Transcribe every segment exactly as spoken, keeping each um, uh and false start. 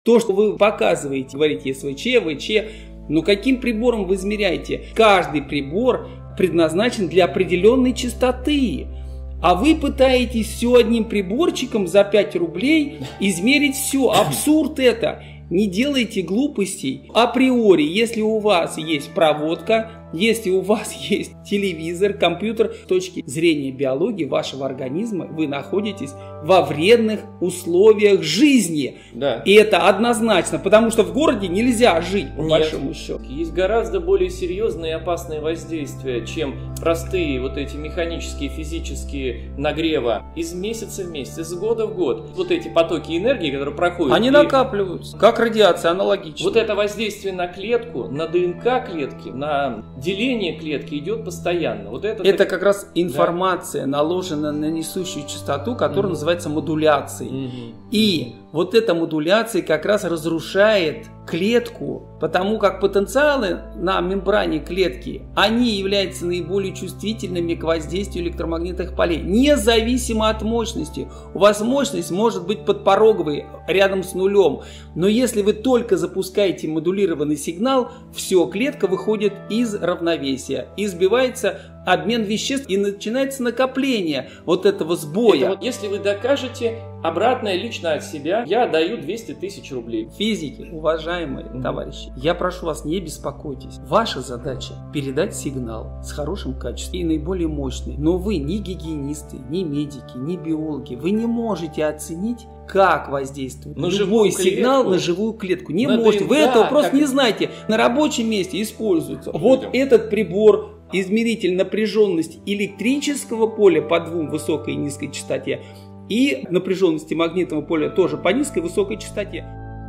То, что вы показываете, говорите эс вэ че, вэ че, но каким прибором вы измеряете? Каждый прибор предназначен для определенной частоты. А вы пытаетесь все одним приборчиком за пять рублей измерить все. Абсурд это. Не делайте глупостей. Априори, если у вас есть проводка, если у вас есть телевизор, компьютер, с точки зрения биологии вашего организма вы находитесь во вредных условиях жизни. Да. И это однозначно, потому что в городе нельзя жить, по Нет. большому счету. Есть гораздо более серьезные и опасные воздействия, чем простые вот эти механические, физические нагрева из месяца в месяц, из года в год. Вот эти потоки энергии, которые проходят. Они и... накапливаются, как радиация, аналогично. Вот это воздействие на клетку, на ДНК клетки, на деление клетки идет постоянно. Вот это, это так... как раз информация, да, наложена на несущую частоту, которая mm-hmm. называется модуляцией. Mm-hmm. И вот эта модуляция как раз разрушает клетку, потому как потенциалы на мембране клетки, они являются наиболее чувствительными к воздействию электромагнитных полей, независимо от мощности. У вас мощность может быть подпороговой, рядом с нулем, но если вы только запускаете модулированный сигнал, все, клетка выходит из равновесия, и сбивается обмен веществ, и начинается накопление вот этого сбоя. Это вот, если вы докажете обратное лично от себя, я даю двести тысяч рублей. Физики, уважаемые mm-hmm. товарищи, я прошу вас, не беспокойтесь. Ваша задача передать сигнал с хорошим качеством и наиболее мощный. Но вы не гигиенисты, не медики, не биологи. Вы не можете оценить, как воздействует на любой сигнал клетку. на живую клетку. Не на можете. ДНК, вы этого просто как... не знаете. На рабочем месте используется. Вот Идем. Этот прибор, измеритель напряженности электрического поля по двум высокой и низкой частоте, и напряженности магнитного поля тоже по низкой и высокой частоте.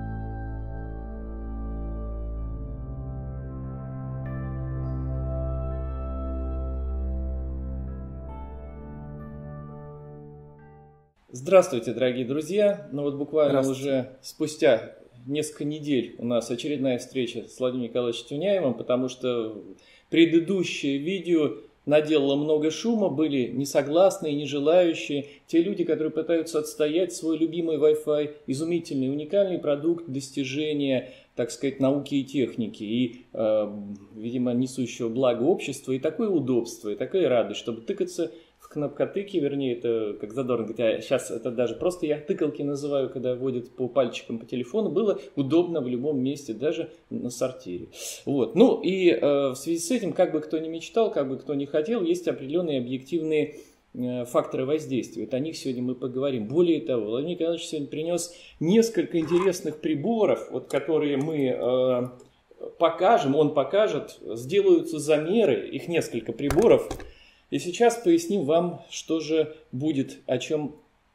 Здравствуйте, дорогие друзья. Ну вот буквально уже спустя несколько недель у нас очередная встреча с Владимиром Николаевичем Тюняевым, потому что предыдущее видео наделало много шума, были несогласные, не желающие. Те люди, которые пытаются отстоять свой любимый Wi-Fi, изумительный, уникальный продукт достижения, так сказать, науки и техники, и, э, видимо, несущего благо обществу, и такое удобство, и такая радость, чтобы тыкаться в кнопкотыки, вернее, это, как Задорнов говорит, а сейчас это даже просто я тыкалки называю, когда водят по пальчикам по телефону, было удобно в любом месте, даже на сортире. Вот. Ну и э, в связи с этим, как бы кто ни мечтал, как бы кто ни хотел, есть определенные объективные э, факторы воздействия. Вот о них сегодня мы поговорим. Более того, Владимир Николаевич сегодня принес несколько интересных приборов, вот, которые мы э, покажем, он покажет, сделаются замеры, их несколько приборов. И сейчас поясним вам, что же будет, о чем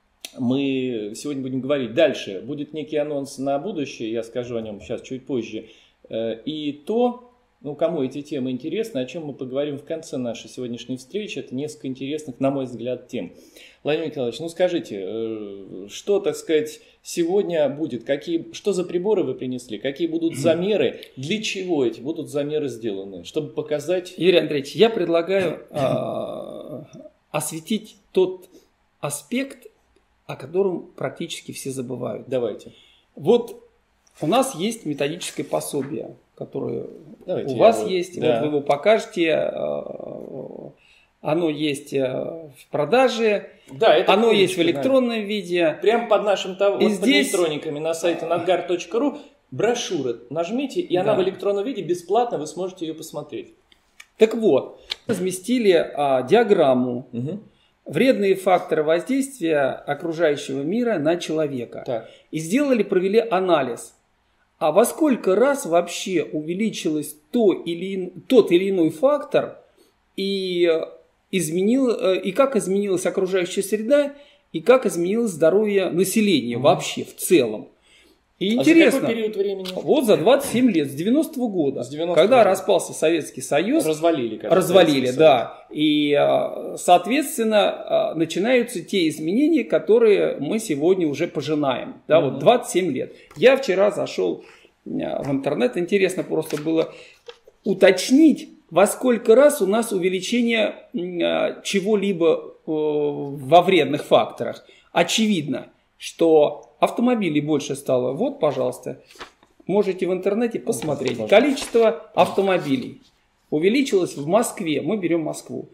мы сегодня будем говорить. Дальше будет некий анонс на будущее, я скажу о нем сейчас чуть позже. И то, ну, кому эти темы интересны, о чем мы поговорим в конце нашей сегодняшней встречи, это несколько интересных, на мой взгляд, тем. Владимир Николаевич, ну скажите, что, так сказать, сегодня будет? Какие, что за приборы вы принесли? Какие будут замеры? Для чего эти будут замеры сделаны? Чтобы показать... Юрий Андреевич, я предлагаю э, осветить тот аспект, о котором практически все забывают. Давайте. Вот у нас есть методическое пособие, которое Давайте у вас его... есть. Да. Вот вы его покажете. Э, оно есть в продаже, да, это оно книжечка, есть в электронном да. виде. Прямо под нашим вот здесь... под электрониками на сайте надгар точка ру брошюра. Нажмите, и да. она в электронном виде бесплатно, вы сможете ее посмотреть. Так вот, разместили а, диаграмму угу. вредные факторы воздействия окружающего мира на человека. Так. И сделали, провели анализ. А во сколько раз вообще увеличилось то или, тот или иной фактор, и, изменил, и как изменилась окружающая среда, и как изменилось здоровье населения mm-hmm. вообще в целом. И а интересно, за какой период времени? Вот за двадцать семь лет, с девяностого года, с девяностого когда года. Распался Советский Союз. Развалили. Развалили, да. И, соответственно, начинаются те изменения, которые мы сегодня уже пожинаем. Да, mm-hmm. вот двадцать семь лет. Я вчера зашел в интернет, интересно просто было уточнить, во сколько раз у нас увеличение чего-либо во вредных факторах. Очевидно, что автомобилей больше стало. Вот, пожалуйста, можете в интернете посмотреть. Можно. Количество автомобилей увеличилось в Москве, мы берем Москву,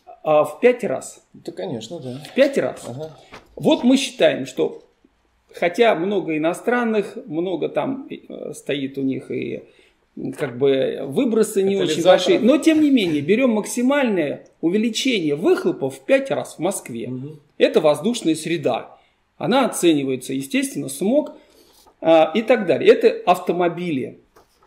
в пять раз. Да, конечно, да. В пять раз. Ага. Вот мы считаем, что хотя много иностранных, много там стоит у них и как бы выбросы не очень большие, но тем не менее берем максимальное увеличение выхлопов в пять раз в Москве. Угу. Это воздушная среда. Она оценивается, естественно, смог а, и так далее. Это автомобили.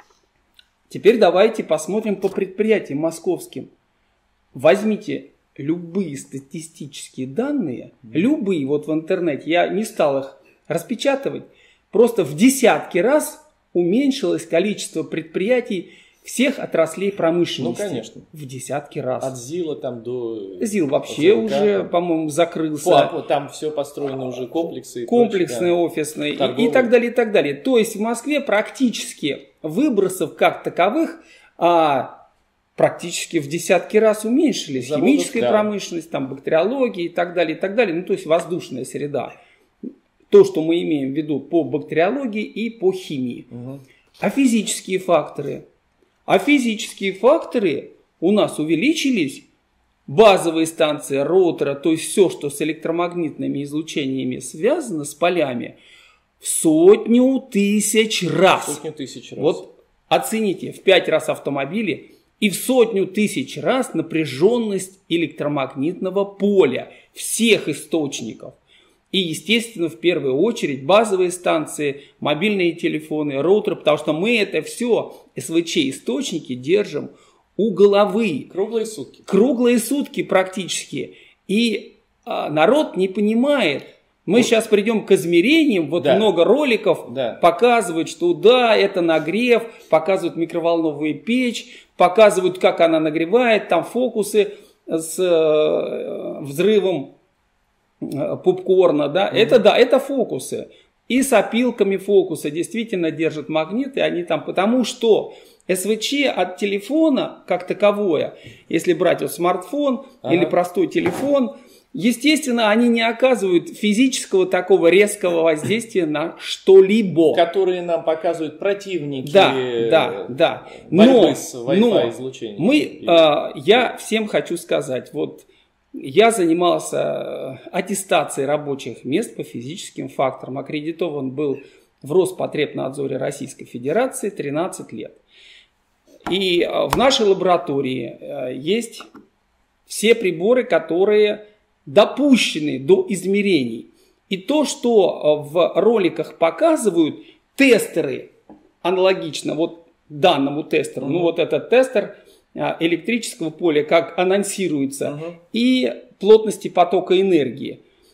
Теперь давайте посмотрим по предприятиям московским. Возьмите любые статистические данные, mm. любые, вот в интернете, я не стал их распечатывать, просто в десятки раз уменьшилось количество предприятий всех отраслей промышленности. Ну, конечно. В десятки раз. От ЗИЛа там до... ЗИЛ вообще ЗИЛ, уже, там, по-моему, закрылся. Фу, там все построено уже комплексы. Комплексные, прочее, офисные да. и, и так далее, и так далее. То есть в Москве практически выбросов как таковых а, практически в десятки раз уменьшились. Заводов, химическая да. промышленность, там, бактериология и так далее, и так далее. Ну, то есть воздушная среда. То, что мы имеем в виду по бактериологии и по химии. Угу. А физические факторы? А физические факторы у нас увеличились. Базовые станции, роутера, то есть все, что с электромагнитными излучениями связано, с полями, в сотню тысяч раз. Сотню тысяч раз. Вот оцените, в пять раз автомобили и в сотню тысяч раз напряженность электромагнитного поля всех источников. И, естественно, в первую очередь базовые станции, мобильные телефоны, роутеры, потому что мы это все, СВЧ-источники, держим у головы. Круглые сутки. Круглые сутки практически. И а, народ не понимает. Мы вот. Сейчас придем к измерениям, вот да. много роликов да. показывают, что да, это нагрев, показывают микроволновую печь, показывают, как она нагревает, там фокусы с э, взрывом попкорна, да, mm-hmm. это да, это фокусы. И с опилками фокуса действительно держат магниты, они там, потому что СВЧ от телефона, как таковое, если брать вот смартфон ага. или простой телефон, естественно, они не оказывают физического такого резкого воздействия на что-либо. Которые нам показывают противники. Да, да, да. Но, с Wi-Fi излучением. Мы, э, я всем хочу сказать, вот я занимался аттестацией рабочих мест по физическим факторам. Аккредитован был в Роспотребнадзоре Российской Федерации тринадцать лет. И в нашей лаборатории есть все приборы, которые допущены до измерений. И то, что в роликах показывают тестеры, аналогично вот данному тестеру, mm-hmm. ну вот этот тестер электрического поля, как анонсируется, uh-huh. и плотности потока энергии.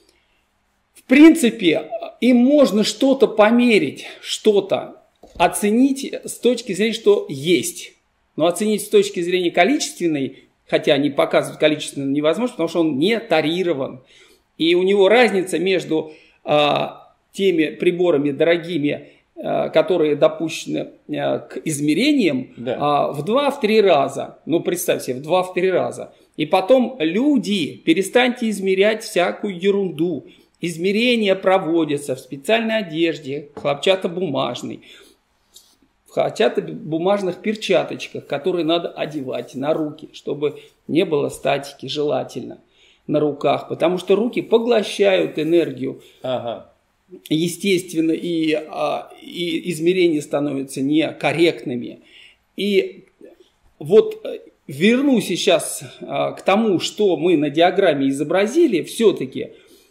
В принципе, им можно что-то померить, что-то оценить с точки зрения, что есть. Но оценить с точки зрения количественной, хотя они показывают количественно, невозможно, потому что он не тарирован. И у него разница между а, теми приборами дорогими, которые допущены к измерениям, да. в два-три раза. Ну, представьте, в два-три раза. И потом люди, перестаньте измерять всякую ерунду. Измерения проводятся в специальной одежде, хлопчатобумажной, в хлопчатобумажных перчаточках, которые надо одевать на руки, чтобы не было статики желательно на руках, потому что руки поглощают энергию. Ага. Естественно, и, и измерения становятся некорректными. И вот вернусь сейчас к тому, что мы на диаграмме изобразили, все-таки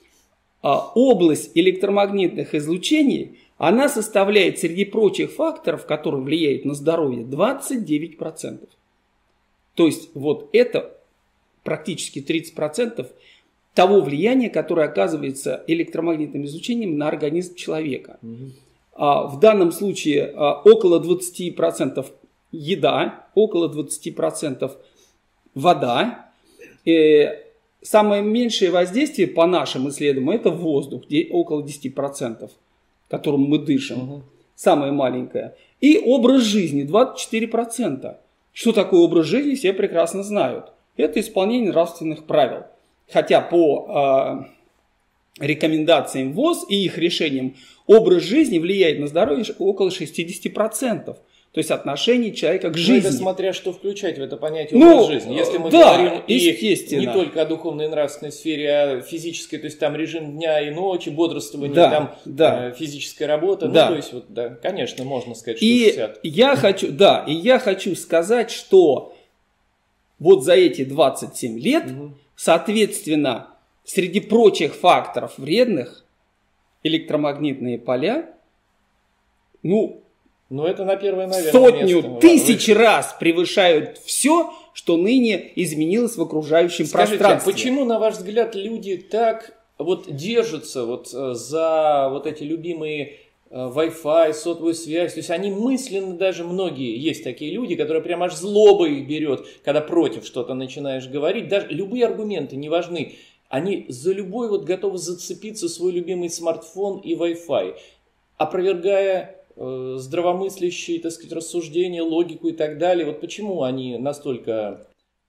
область электромагнитных излучений, она составляет среди прочих факторов, которые влияют на здоровье, двадцать девять процентов. То есть вот это практически тридцать процентов того влияния, которое оказывается электромагнитным излучением на организм человека. Угу. А, в данном случае а, около двадцать процентов еда, около двадцать процентов вода. И самое меньшее воздействие по нашим исследованиям это воздух, где около десять процентов, которым мы дышим. Угу. Самое маленькое. И образ жизни двадцать четыре процента. Что такое образ жизни, все прекрасно знают. Это исполнение нравственных правил. Хотя по рекомендациям ВОЗ и их решениям, образ жизни влияет на здоровье около шестьдесят процентов. То есть отношение человека к жизни. Ну, это смотря что включать в это понятие ну, образ жизни. Если мы да, говорим и не только о духовной и нравственной сфере, а физической, то есть там режим дня и ночи, бодрствование, да, там да. физическая работа. Да. Ну, то есть, вот, да, конечно, можно сказать, что и шестьдесят. Я хочу, да, и я хочу сказать, что вот за эти двадцать семь лет, угу. соответственно, среди прочих факторов вредных, электромагнитные поля, ну, Ну, это на первое, наверное, сотню место. тысяч раз превышают все, что ныне изменилось в окружающем Скажите, пространстве. Почему, на ваш взгляд, люди так вот держатся вот за вот эти любимые Wi-Fi, сотовую связь? То есть они мысленно, даже многие, есть такие люди, которые прям аж злоба их берет, когда против что-то начинаешь говорить. Даже любые аргументы не важны. Они за любой вот готовы зацепиться свой любимый смартфон и Wi-Fi, опровергая здравомыслящие, так сказать, рассуждения, логику и так далее. Вот почему они настолько...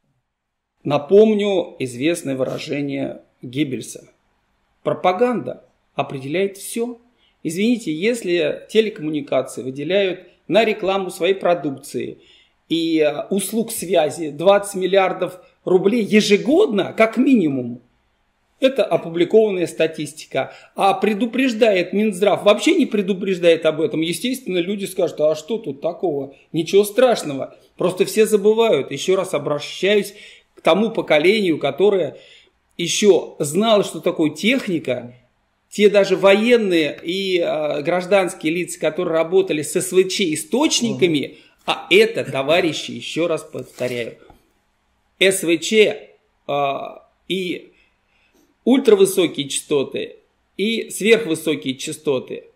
Напомню известное выражение Геббельса. Пропаганда определяет все. Извините, если телекоммуникации выделяют на рекламу своей продукции и услуг связи двадцать миллиардов рублей ежегодно, как минимум, это опубликованная статистика. А предупреждает Минздрав, вообще не предупреждает об этом. Естественно, люди скажут, а что тут такого? Ничего страшного. Просто все забывают. Еще раз обращаюсь к тому поколению, которое еще знало, что такое техника. Те даже военные и э, гражданские лица, которые работали с эс вэ че источниками, угу. а это, товарищи, еще раз повторяю, эс вэ че э, и ультравысокие частоты и сверхвысокие частоты.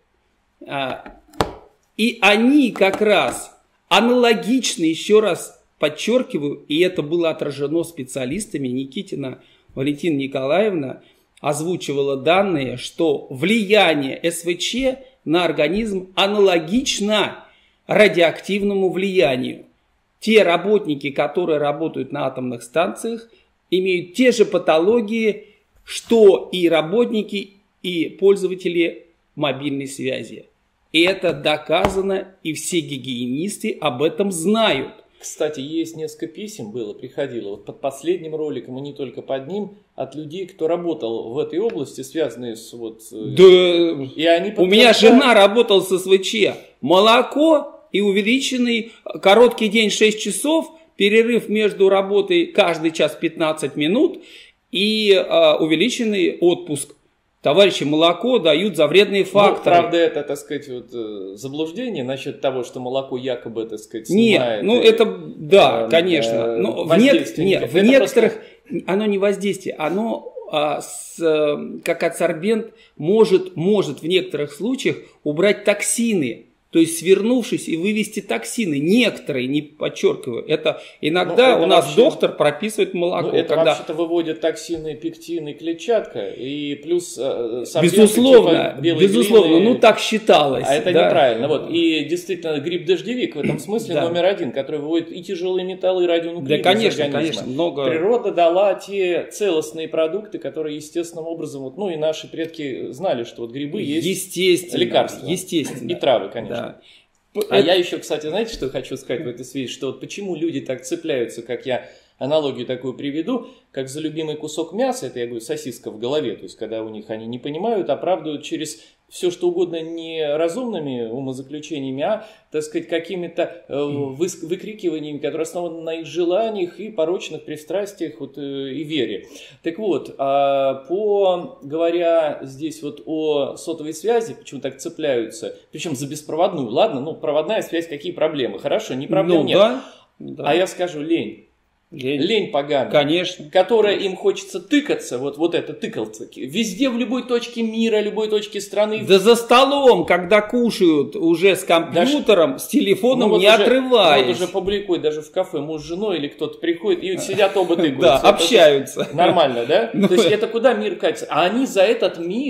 И они как раз аналогичны, еще раз подчеркиваю, и это было отражено специалистами, Никитина Валентина Николаевна озвучивала данные, что влияние эс вэ че на организм аналогично радиоактивному влиянию. Те работники, которые работают на атомных станциях, имеют те же патологии, что и работники, и пользователи мобильной связи. И это доказано, и все гигиенисты об этом знают. Кстати, есть несколько писем было, приходило, вот под последним роликом, и не только под ним, от людей, кто работал в этой области, связанные с вот... Да, и они у меня жена работала с эс вэ че. Молоко и увеличенный короткий день шесть часов, перерыв между работой каждый час пятнадцать минут, и э, увеличенный отпуск. Товарищи, молоко дают за вредные факторы. Ну, правда, это, так сказать, вот, заблуждение насчет того, что молоко якобы, так сказать, снимает... Нет, ну это, да, э, конечно. Э, но в, нет, нет, в некоторых... Просто... Оно не воздействие, оно а, с, как адсорбент может, может в некоторых случаях убрать токсины. То есть свернувшись и вывести токсины. Некоторые, не подчеркиваю, это иногда ну, это у нас вообще, доктор прописывает молоко. Ну, это когда... вообще-то выводят токсины, пектины, клетчатка. И плюс э, безусловно, типа безусловно, глины, ну так считалось. А это да? неправильно. Вот. И действительно гриб-дождевик в этом смысле да. номер один, который выводит и тяжелые металлы, и радионуклиды. Да, конечно, конечно. Много... Природа дала те целостные продукты, которые естественным образом, вот, ну и наши предки знали, что вот грибы есть лекарства. Естественно. И травы, конечно. Да. А это... я еще, кстати, знаете, что хочу сказать в этой связи, что вот почему люди так цепляются, как я аналогию такую приведу, как за любимый кусок мяса, это я говорю сосиска в голове, то есть когда у них они не понимают, оправдывают через все что угодно не разумными умозаключениями, а, так сказать, какими-то э, выс- выкрикиваниями, которые основаны на их желаниях и порочных пристрастиях вот, э, и вере. Так вот, а, по, говоря здесь вот о сотовой связи, почему так цепляются, причем за беспроводную, ладно, ну проводная связь, какие проблемы, хорошо, не проблем ну, нет, да, да. А я скажу лень. Лень. Лень поганая, конечно, которая им хочется тыкаться, вот, вот это тыкался, везде, в любой точке мира, любой точке страны. Да за столом, когда кушают уже с компьютером, даже, с телефоном, ну, вот не уже, отрываясь. Вот уже публикуют даже в кафе муж с женой или кто-то приходит и сидят оба тыкаются. Да, общаются. Нормально, да? То есть это куда мир катится? А они за этот мир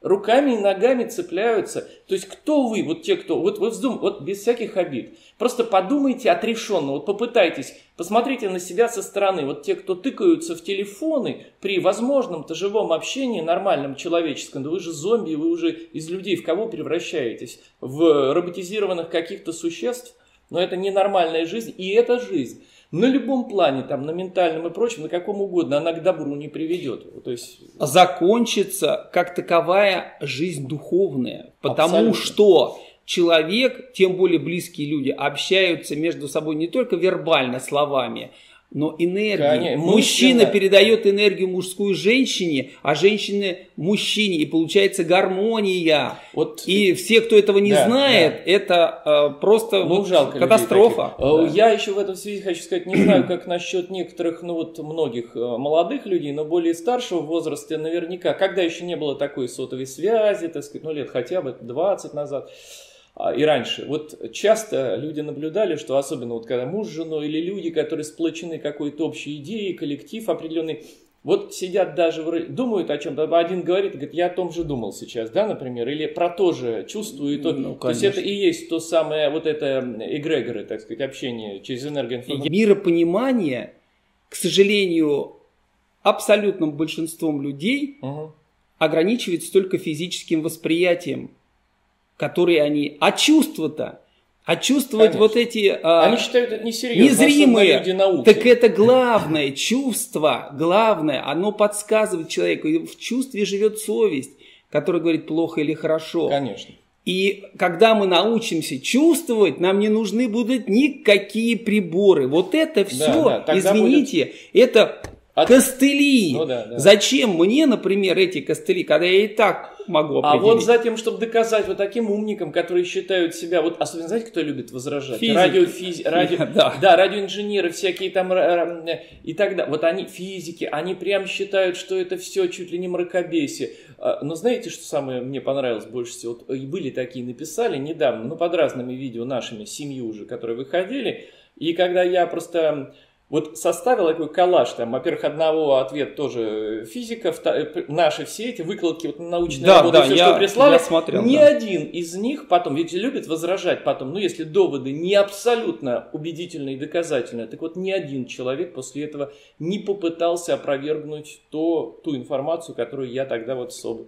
руками и ногами цепляются. То есть кто вы, вот те, кто, вот вы вздумайте, вот без всяких обид, просто подумайте отрешенно, вот попытайтесь, посмотрите на себя со стороны. Вот те, кто тыкаются в телефоны при возможном-то живом общении, нормальном, человеческом, да вы же зомби, вы уже из людей в кого превращаетесь? В роботизированных каких-то существ? Но это ненормальная жизнь, и это жизнь. На любом плане, там, на ментальном и прочем, на каком угодно, она к добру не приведет. То есть... Закончится как таковая жизнь духовная. Потому Абсолютно. Что человек, тем более близкие люди, общаются между собой не только вербально словами, но энергией. Конечно, Мужчина мысленно. передает энергию мужскую женщине, а женщина мужчине. И получается гармония. Вот... И все, кто этого не да, знает, да. это э, просто Ну, вот жалко катастрофа. Да. Да. Я еще в этом связи хочу сказать, не знаю, как насчет некоторых, ну вот многих молодых людей, но более старшего возраста наверняка, когда еще не было такой сотовой связи, так сказать, ну лет хотя бы двадцать назад, и раньше. Вот часто люди наблюдали, что особенно вот когда муж с женой или люди, которые сплочены какой-то общей идеей, коллектив определенный, вот сидят даже, думают о чем-то, один говорит, говорит, я о том же думал сейчас, да, например, или про то же чувствую, и то, ну, то есть это и есть то самое, вот это эгрегоры, так сказать, общение через энергоинформацию. Миропонимание, к сожалению, абсолютным большинством людей угу. ограничивается только физическим восприятием, которые они... А чувства-то? А чувствовать Конечно. Вот эти... Они считают это несерьезно, незримые. Люди науки. Так это главное. Чувство, главное, оно подсказывает человеку. И в чувстве живет совесть, которая говорит плохо или хорошо. Конечно. И когда мы научимся чувствовать, нам не нужны будут никакие приборы. Вот это все, да, да. извините, будет... это... От... Костыли. Ну, да, да. Зачем мне, например, эти костыли, когда я и так могу определить? А вот за тем, чтобы доказать вот таким умникам, которые считают себя, вот особенно знаете, кто любит возражать? Физик. Радиофизи... Радио... да. да, радиоинженеры всякие там и так далее. Вот они физики, они прям считают, что это все чуть ли не мракобесие. Но знаете, что самое мне понравилось больше всего? Вот были такие, написали недавно, ну под разными видео нашими, семью уже, которые выходили. И когда я просто... Вот составил такой коллаж, там, во-первых, одного ответ тоже физика, наши все эти выкладки, вот научные да, работы, да, все, я, что прислали, я смотрел, ни да. один из них потом, ведь любят возражать потом, ну, если доводы не абсолютно убедительные и доказательные, так вот, ни один человек после этого не попытался опровергнуть то, ту информацию, которую я тогда вот скинул.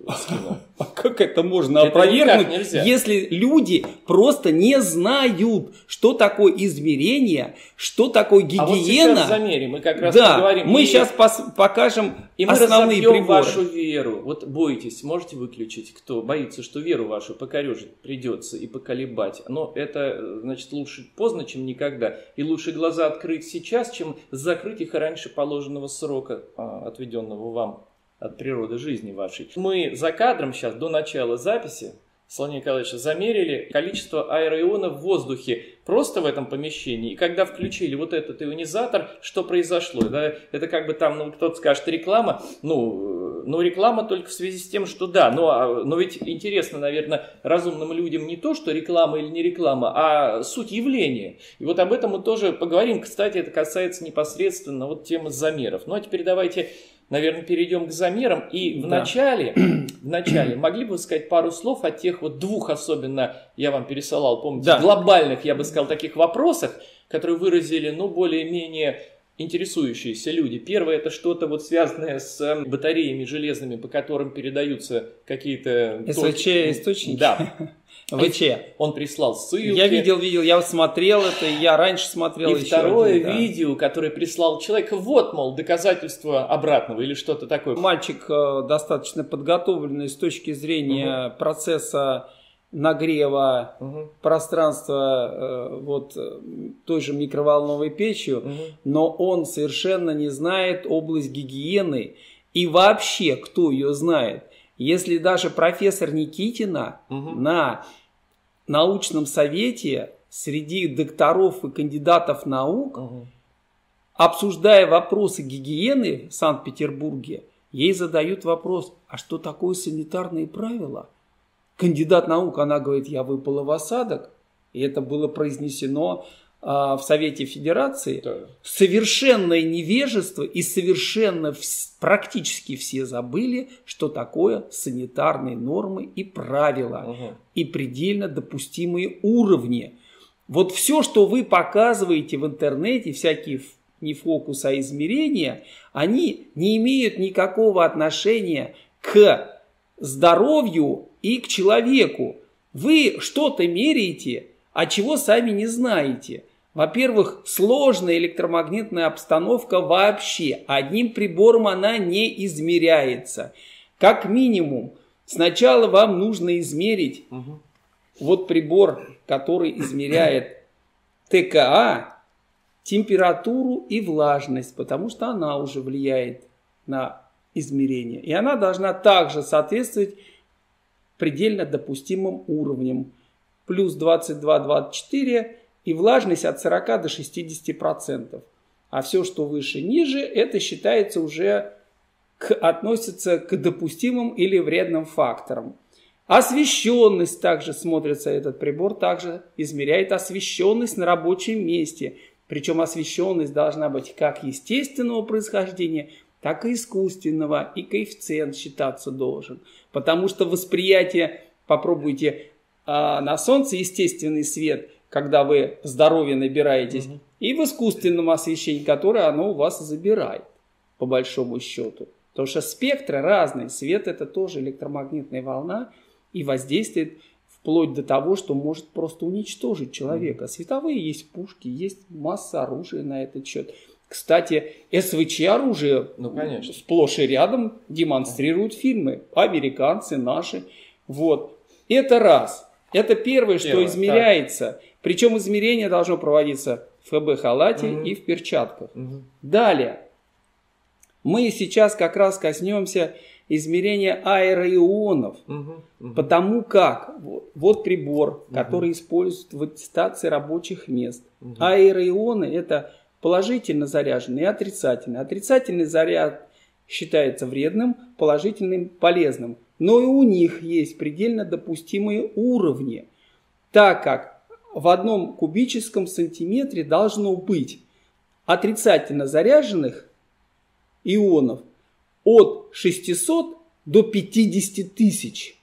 А как это можно опровергнуть, если люди просто не знают, что такое измерение, что такое гигиена? В замере. Мы как раз да, поговорим. мы и... сейчас пос- покажем и мы основные приборы. Вашу веру. Вот бойтесь, можете выключить, кто боится, что веру вашу покорежить придется и поколебать. Но это, значит, лучше поздно, чем никогда. И лучше глаза открыть сейчас, чем закрыть их раньше положенного срока, отведенного вам от природы жизни вашей. Мы за кадром сейчас, до начала записи, с Владимиром Николаевичем замерили количество аэроионов в воздухе просто в этом помещении. И когда включили вот этот ионизатор, что произошло? Да, это как бы там, ну, кто-то скажет, реклама. Ну, ну, реклама только в связи с тем, что да. Но, но ведь интересно, наверное, разумным людям не то, что реклама или не реклама, а суть явления. И вот об этом мы тоже поговорим. Кстати, это касается непосредственно вот темы замеров. Ну, а теперь давайте... Наверное, перейдем к замерам. И в, да. начале, в начале могли бы вы сказать пару слов о тех вот двух, особенно я вам пересылал, помните, да. глобальных, я бы сказал, таких вопросах, которые выразили, ну, более-менее интересующиеся люди. Первое, это что-то вот связанное с батареями железными, по которым передаются какие-то... СВЧ-источники? Да. ВЧ. Он прислал ссылки. Я видел, видел, я смотрел это, я раньше смотрел. И еще второе один, да. видео, которое прислал человек, вот, мол, доказательство обратного или что-то такое. Мальчик э, достаточно подготовленный с точки зрения угу. процесса нагрева угу. пространства э, вот, той же микроволновой печью, угу. но он совершенно не знает область гигиены и вообще, кто ее знает. Если даже профессор Никитина угу. на научном совете среди докторов и кандидатов наук, угу. обсуждая вопросы гигиены в Санкт-Петербурге, ей задают вопрос, а что такое санитарные правила? Кандидат наук, она говорит, я выпала в осадок, и это было произнесено в Совете Федерации, да. совершенное невежество и совершенно вс- практически все забыли, что такое санитарные нормы и правила, угу. и предельно допустимые уровни. Вот все, что вы показываете в интернете, всякие не фокусы, а измерения, они не имеют никакого отношения к здоровью и к человеку. Вы что-то меряете, а чего сами не знаете. Во-первых, сложная электромагнитная обстановка вообще. Одним прибором она не измеряется. Как минимум, сначала вам нужно измерить угу. вот прибор, который измеряет ТКА, температуру и влажность, потому что она уже влияет на измерение. И она должна также соответствовать предельно допустимым уровням. Плюс двадцать два - двадцать четыре и влажность от сорока до шестидесяти процентов. А все, что выше, ниже, это считается уже, к, относится к допустимым или вредным факторам. Освещенность также смотрится, этот прибор также измеряет освещенность на рабочем месте. Причем освещенность должна быть как естественного происхождения, так и искусственного, и коэффициент считаться должен. Потому что восприятие, попробуйте а, на солнце естественный свет, когда вы здоровье набираетесь, угу. и в искусственном освещении, которое оно у вас забирает, по большому счету. Потому что спектры разные. Свет это тоже электромагнитная волна и воздействует вплоть до того, что может просто уничтожить человека. Световые есть пушки, есть масса оружия на этот счет. Кстати, СВЧ оружие ну, сплошь и рядом демонстрируют фильмы. Американцы, наши. Вот. Это раз. Это первое, что Первое, измеряется. Так. Причем измерение должно проводиться в ФБ-халате угу. и в перчатках. Угу. Далее. Мы сейчас как раз коснемся измерения аэроионов. Угу. Угу. Потому как вот, вот прибор, угу. который используют в аттестации рабочих мест. Угу. Аэроионы это положительно заряженный и отрицательный. Отрицательный заряд считается вредным, положительным полезным. Но и у них есть предельно допустимые уровни, так как в одном кубическом сантиметре должно быть отрицательно заряженных ионов от шестисот до пятидесяти тысяч.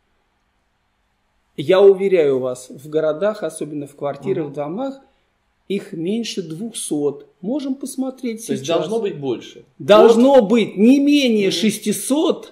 Я уверяю вас, в городах, особенно в квартирах, угу. в домах, их меньше двухсот. Можем посмотреть То сейчас. То есть должно быть больше? Должно вот. быть не менее шестисот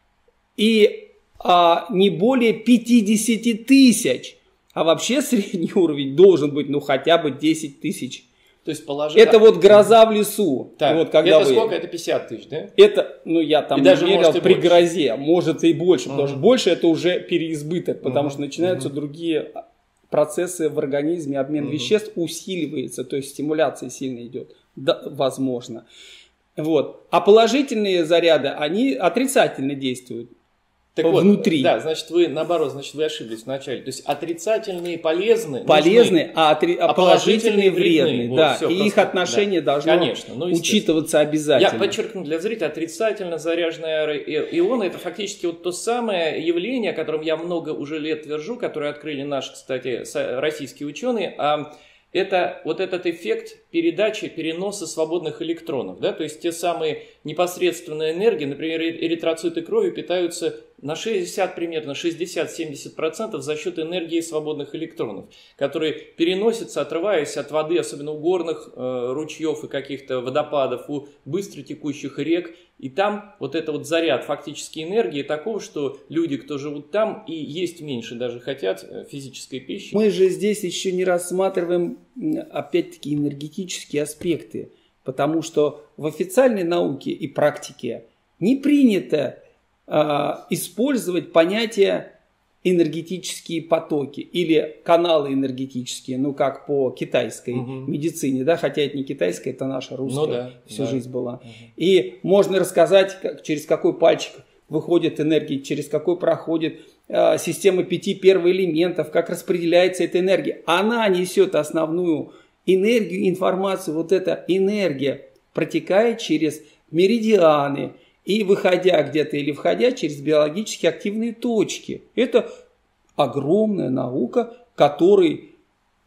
и а, не более пятидесяти тысяч. А вообще средний уровень должен быть ну хотя бы десять тысяч. То есть положи... Это вот гроза в лесу. Так, вот, когда это вы... сколько? Это пятьдесят тысяч, да? Это, ну я там и не даже мерял при больше. грозе. Может и больше. Uh-huh. Потому что больше это уже переизбыток. Потому uh-huh. что начинаются uh-huh. другие процессы в организме. Обмен uh-huh. веществ усиливается. То есть стимуляция сильно идет. Да, возможно. Вот. А положительные заряды, они отрицательно действуют. Так внутри. Вот, да, значит, вы наоборот, значит, вы ошиблись вначале. То есть отрицательные полезны. Полезные, а, отри... а положительные вредные. Вот, да. все, и просто, их отношение да. должно Конечно, ну, учитываться обязательно. Я подчеркну для зрителя, отрицательно заряженные ионы это фактически вот то самое явление, о котором я много уже лет твержу, которое открыли наши, кстати, российские ученые. Это вот этот эффект передачи, переноса свободных электронов. Да? То есть те самые непосредственные энергии, например, эритроциты крови питаются на шестьдесят, примерно шестьдесят-семьдесят процентов за счет энергии свободных электронов, которые переносятся, отрываясь от воды, особенно у горных э, ручьев и каких-то водопадов, у быстро текущих рек. И там вот это вот заряд фактически энергии такого, что люди, кто живут там, и есть меньше даже хотят физической пищи. Мы же здесь еще не рассматриваем, опять-таки, энергетические аспекты, потому что в официальной науке и практике не принято э, использовать понятие энергетические потоки или каналы энергетические, ну как по китайской угу. медицине, да, хотя это не китайская, это наша русская, ну, да, всю да. жизнь была. Угу. И можно рассказать, как, через какой пальчик выходит энергия, через какой проходит э, система пяти первоэлементов, как распределяется эта энергия. Она несет основную энергию, информацию, вот эта энергия протекает через меридианы, и выходя где-то или входя через биологически активные точки. Это огромная наука, которой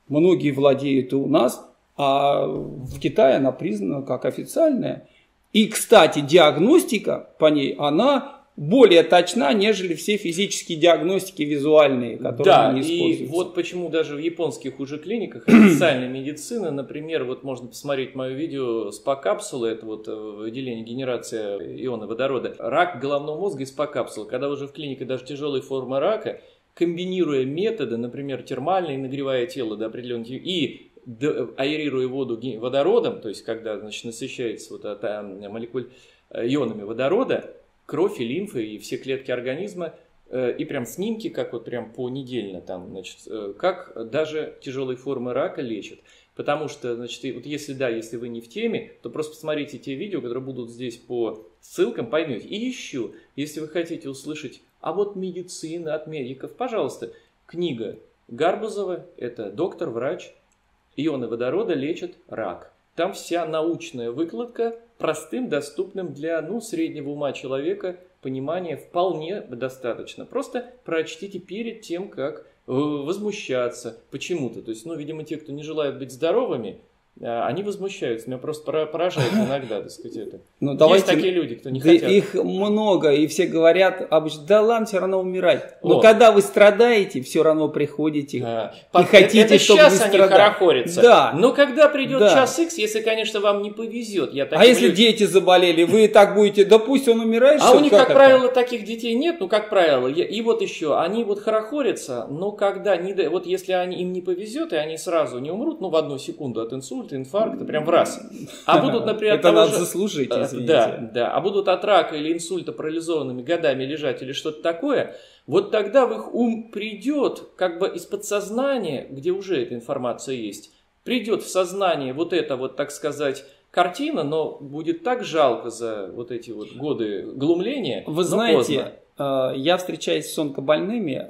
многие владеют и у нас, а в Китае она признана как официальная. И, кстати, диагностика по ней, она более точна, нежели все физические диагностики визуальные, которые да, не используются. И вот почему даже в японских уже клиниках официальной медицины, например, вот можно посмотреть мое видео СПА-капсулы, это вот выделение, генерация иона водорода, рак головного мозга и СПА-капсулы, когда уже в клинике даже тяжелые формы рака, комбинируя методы, например, термальные, нагревая тело до определенного, и аэрируя воду водородом, то есть когда, значит, насыщается вот эта молекуль ионами водорода, кровь и лимфа и все клетки организма, и прям снимки, как вот прям понедельно там, значит, как даже тяжелые формы рака лечат. Потому что, значит, вот если да, если вы не в теме, то просто посмотрите те видео, которые будут здесь по ссылкам, поймете. И еще, если вы хотите услышать, а вот медицина от медиков, пожалуйста, книга Гарбузова, это доктор, врач, ионы водорода лечат рак. Там вся научная выкладка простым, доступным для ну, среднего ума человека понимания вполне достаточно. Просто прочтите перед тем, как возмущаться почему-то. То есть, ну, видимо, те, кто не желает быть здоровыми, они возмущаются. Меня просто поражает иногда, так сказать, это. Ну, есть давайте, такие люди, кто не да хотят. Их много, и все говорят обычно, да ладно, все равно умирать. Но вот. когда вы страдаете, все равно приходите а, и под... хотите, это чтобы сейчас не они страдали. хорохорятся. Да. Но когда придет да. час икс, если, конечно, вам не повезет. Я а если людям... дети заболели, вы так будете, да пусть он умирает. А у них, как, как это? правило, таких детей нет, ну, как правило. И вот еще, они вот хорохорятся, но когда, не... вот если они, им не повезет, и они сразу не умрут, ну, в одну секунду от инсульта, инфаркта, прям в раз. А будут, например, это надо же... заслужить, извините. Да, да. А будут от рака или инсульта парализованными годами лежать или что-то такое, вот тогда в их ум придет, как бы из подсознания, где уже эта информация есть, придет в сознание вот эта вот, так сказать, картина, но будет так жалко за вот эти вот годы глумления. Вы знаете, поздно. Я встречаюсь с онкобольными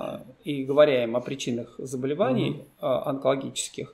и говоря им о причинах заболеваний угу. онкологических,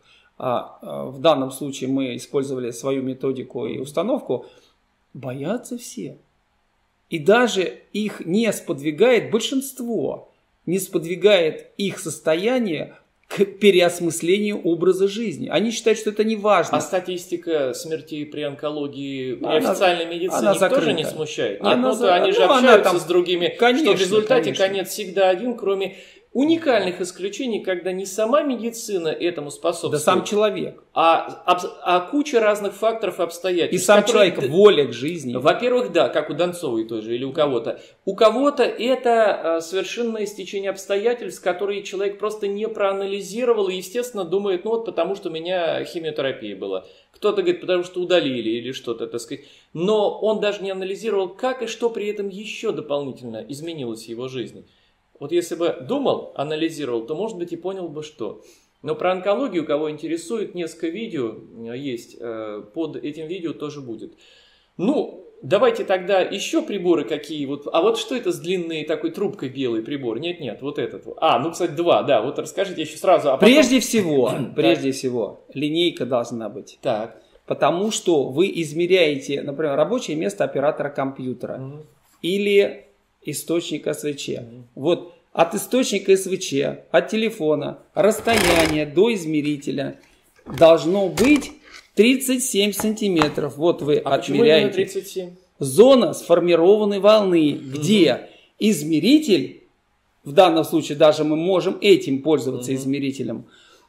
в данном случае мы использовали свою методику и установку, боятся все. И даже их не сподвигает большинство, не сподвигает их состояние к переосмыслению образа жизни. Они считают, что это не важно. А статистика смертей при онкологии, при она, официальной медицине тоже не смущает? Нет, она, ну, то они ну, же общаются там, с другими, конечно, что в результате конечно. конец всегда один, кроме уникальных исключений, когда не сама медицина этому способствует, да сам человек, а, а, а куча разных факторов и обстоятельств. И сам которые... человек, воля к жизни. Во-первых, да, как у Донцовой тоже или у кого-то. У кого-то это совершенное стечение обстоятельств, которые человек просто не проанализировал и, естественно, думает, ну вот потому что у меня химиотерапия была. Кто-то говорит, потому что удалили или что-то, так сказать. Но он даже не анализировал, как и что при этом еще дополнительно изменилось в его жизни. Вот если бы думал, анализировал, то, может быть, и понял бы, что. Но про онкологию, кого интересует, несколько видео есть, под этим видео тоже будет. Ну, давайте тогда еще приборы какие. Вот, а вот что это с длинной такой трубкой белый прибор? Нет-нет, вот этот. А, ну, кстати, два, да, вот расскажите еще сразу. А потом... Прежде всего, прежде всего, линейка должна быть. Так. Потому что вы измеряете, например, рабочее место оператора компьютера угу. или... источник СВЧ. Mm-hmm. Вот от источника СВЧ, от телефона, расстояние до измерителя должно быть тридцать семь сантиметров. Вот вы а отмеряете. Почему тридцать семь? Зона сформированной волны, mm-hmm. где измеритель, в данном случае даже мы можем этим пользоваться mm-hmm. измерителем,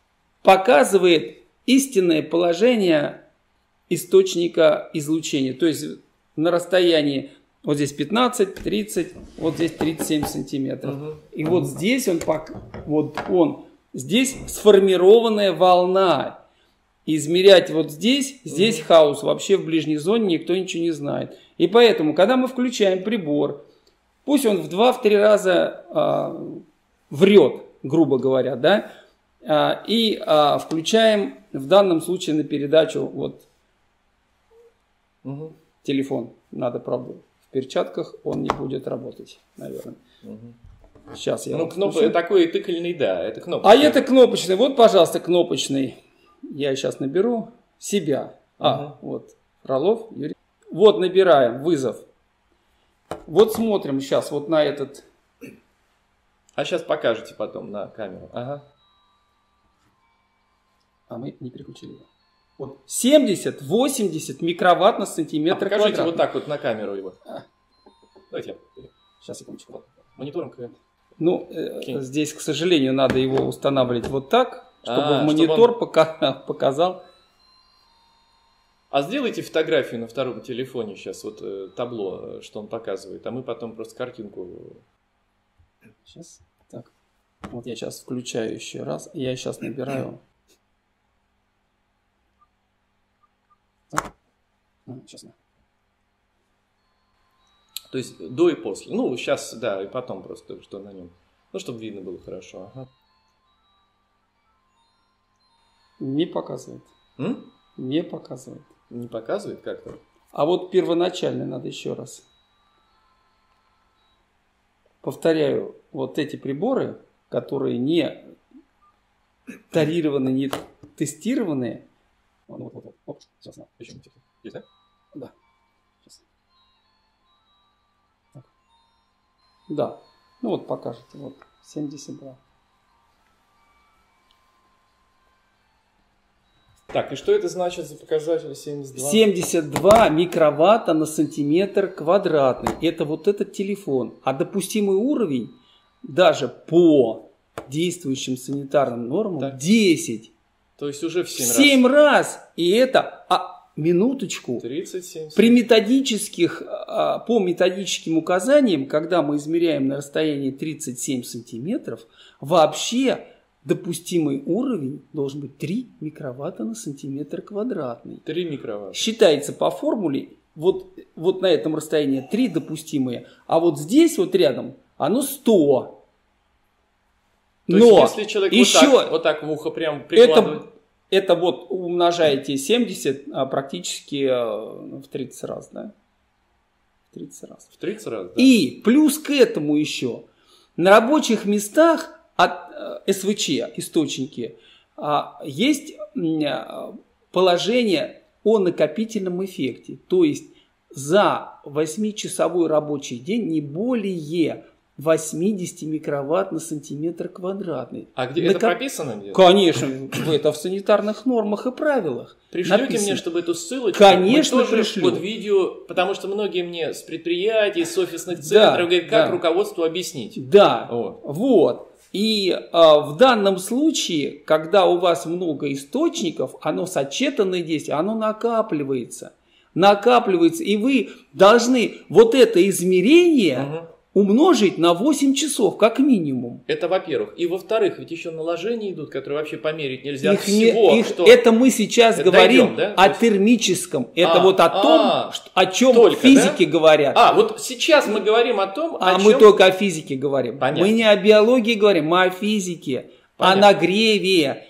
показывает истинное положение источника излучения. То есть на расстоянии вот здесь пятнадцать, тридцать, вот здесь тридцать семь сантиметров. Угу. И вот здесь он, вот он, здесь сформированная волна. Измерять вот здесь, здесь угу. хаос. Вообще в ближней зоне никто ничего не знает. И поэтому, когда мы включаем прибор, пусть он в два-три раза а, врет, грубо говоря, да, а, и а, включаем в данном случае на передачу вот угу. телефон. Надо, правда, в перчатках он не будет работать, наверное. Угу. Сейчас я... Ну, кноп... такой тыкальный, да, это кнопочный. А это кнопочный. Вот, пожалуйста, кнопочный. Я сейчас наберу себя. А, угу. вот, Фролов Юрий. Вот, набираем вызов. Вот смотрим сейчас вот на этот... А сейчас покажете потом на камеру. Ага. А мы не переключили его. Вот семьдесят-восемьдесят микроватт на сантиметр а покажите квадратный. вот так вот на камеру его. А. Давайте я... Сейчас, секундочку. Вот. Монитором. Ну, э, здесь, к сожалению, надо его устанавливать вот так, чтобы а, в монитор чтобы он... пока, показал. А сделайте фотографию на втором телефоне сейчас, вот э, табло, что он показывает, а мы потом просто картинку... Сейчас. Так. Вот я сейчас включаю еще раз. Я сейчас набираю. Так. Сейчас. То есть до и после. Ну, сейчас, да, и потом просто, что на нем. Ну, чтобы видно было хорошо. Ага. Не показывает. М? Не показывает. Не показывает как-то? А вот первоначально надо еще раз. Повторяю, вот эти приборы, которые не тарированы, не тестированы. Вот, вот, вот. Оп, сейчас на. Еще есть, да? Да. Сейчас. Так. Да. Ну вот покажете. Вот семьдесят два. Так, и что это значит за показатель семьдесят два? семьдесят два микроватта на сантиметр квадратный. Это вот этот телефон. А допустимый уровень даже по действующим санитарным нормам так. десять. То есть уже в семь раз. семь раз. И это, а, минуточку, тридцать семь. при методических, а, по методическим указаниям, когда мы измеряем на расстоянии тридцать семь сантиметров, вообще допустимый уровень должен быть три микроватта на сантиметр квадратный. три микроватта. Считается по формуле, вот, вот на этом расстоянии три допустимые, а вот здесь вот рядом оно сто. То Но есть, если человек еще вот, так, вот так в ухо прям прикладывает... Это, это вот умножаете семьдесят а практически в тридцать раз, да? В тридцать раз. В тридцать раз, да. И плюс к этому еще на рабочих местах от эс вэ че, источники, есть положение о накопительном эффекте. То есть за восьмичасовой рабочий день не более восемьдесят микроватт на сантиметр квадратный. А где Накоп... это прописано? Где? Конечно, это в санитарных нормах и правилах. Пришлете написано. Мне, чтобы эту ссылочку. Конечно, мы тоже пришлю. Под видео, потому что многие мне с предприятий, с офисных центров да, говорят, как да. руководству объяснить. Да, О. вот. И а, в данном случае, когда у вас много источников, оно сочетанное действие, оно накапливается. Накапливается, и вы должны вот это измерение угу. умножить на восемь часов, как минимум. Это во-первых. И во-вторых, ведь еще наложения идут, которые вообще померить нельзя. Их всего, не, их, что... Это мы сейчас это говорим дойдем, да? о есть... термическом. Это а, вот о том, а, о чем только, физики да? говорят. А, вот сейчас мы говорим о том, а о мы чем... только о физике говорим. Понятно. Мы не о биологии говорим, мы о физике. Понятно. О нагреве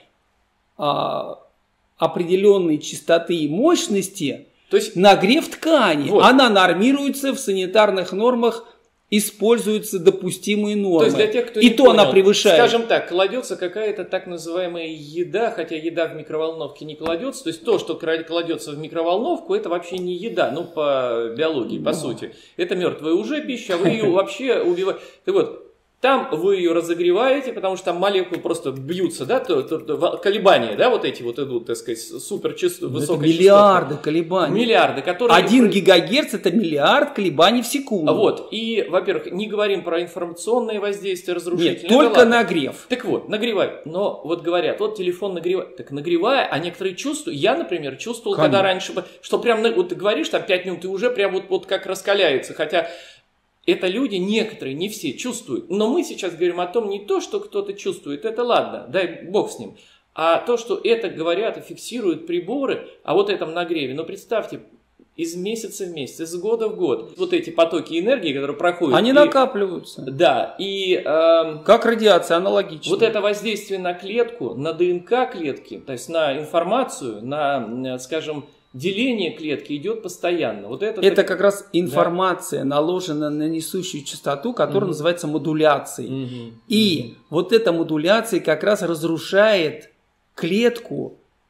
а, определенной частоты и мощности. То есть нагрев ткани. Вот. Она нормируется в санитарных нормах, используются допустимые нормы. То есть для тех, кто и не то понял, она превышает. Скажем так, кладется какая-то так называемая еда, хотя еда в микроволновке не кладется. То есть то, что кладется в микроволновку, это вообще не еда, ну по биологии, по да. сути. Это мертвая уже пища, а вы ее вообще убиваете. Так вот, там вы ее разогреваете, потому что там молекулы просто бьются, да, то, то, то, колебания, да, вот эти вот идут, так сказать, супер высокие. Миллиарды колебаний. Миллиарды, которые... Один гигагерц это миллиард колебаний в секунду. Вот, и, во-первых, не говорим про информационное воздействие разрушительное. Нет, только нагрев. Так вот, нагревать. Но вот говорят, вот телефон нагревает. Так нагревая, а некоторые чувствуют, я, например, чувствовал, Конечно. когда раньше, что прям, вот ты говоришь, там пять минут, и уже прям вот, вот как раскаляется, хотя... Это люди, некоторые, не все, чувствуют. Но мы сейчас говорим о том, не то, что кто-то чувствует, это ладно, дай бог с ним. А то, что это говорят и фиксируют приборы о вот этом нагреве. Но представьте, из месяца в месяц, из года в год, вот эти потоки энергии, которые проходят. Они и, накапливаются. Да. И, э, как радиация, аналогично. Вот это воздействие на клетку, на ДНК клетки, то есть на информацию, на, скажем, деление клетки идет постоянно. Вот это это так... как раз информация, да. наложена на несущую частоту, которая угу. называется модуляцией. Угу. И угу. вот эта модуляция как раз разрушает клетку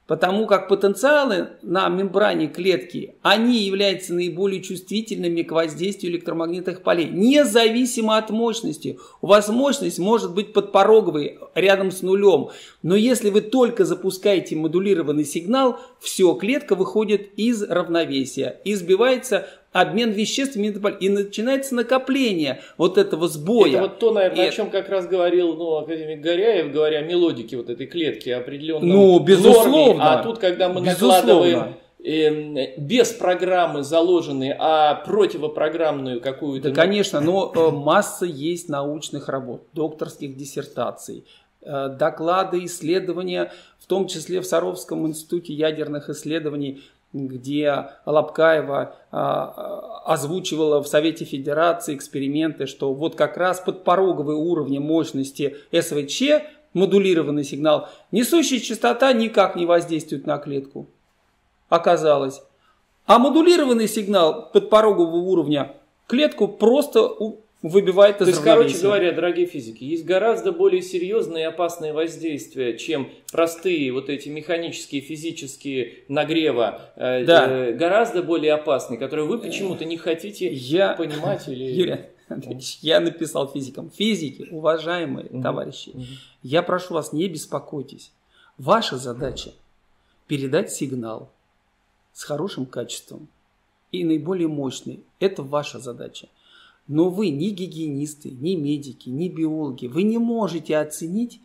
Потому как потенциалы на мембране клетки, они являются наиболее чувствительными к воздействию электромагнитных полей, независимо от мощности. У вас мощность может быть подпороговой, рядом с нулем, но если вы только запускаете модулированный сигнал, все, клетка выходит из равновесия, и сбивается обмен веществами, и начинается накопление вот этого сбоя. Это вот то, наверное, и... о чем как раз говорил ну, академик Горяев, говоря о мелодике вот этой клетки, определенной ну, безусловно, норме. А тут, когда мы накладываем э, без программы заложенные, а противопрограммную какую-то... Да, конечно, но э, масса есть научных работ, докторских диссертаций, э, доклады, исследования, в том числе в Саровском институте ядерных исследований, где Лапкаева а, озвучивала в Совете Федерации эксперименты, что вот как раз подпороговые уровни мощности эс вэ че, модулированный сигнал, несущая частота никак не воздействует на клетку. Оказалось. А модулированный сигнал подпорогового уровня клетку просто выбивает из равновесия. То есть, короче говоря, дорогие физики, есть гораздо более серьезные и опасные воздействия, чем простые вот эти механические, физические нагрева, да. э, гораздо более опасные, которые вы почему-то не хотите я, понимать. Или... Юрий Андреевич, я написал физикам: физики, уважаемые угу. товарищи, угу. я прошу вас, не беспокойтесь. Ваша задача передать сигнал с хорошим качеством и наиболее мощный. Это ваша задача. Но вы ни гигиенисты, ни медики, ни биологи, вы не можете оценить,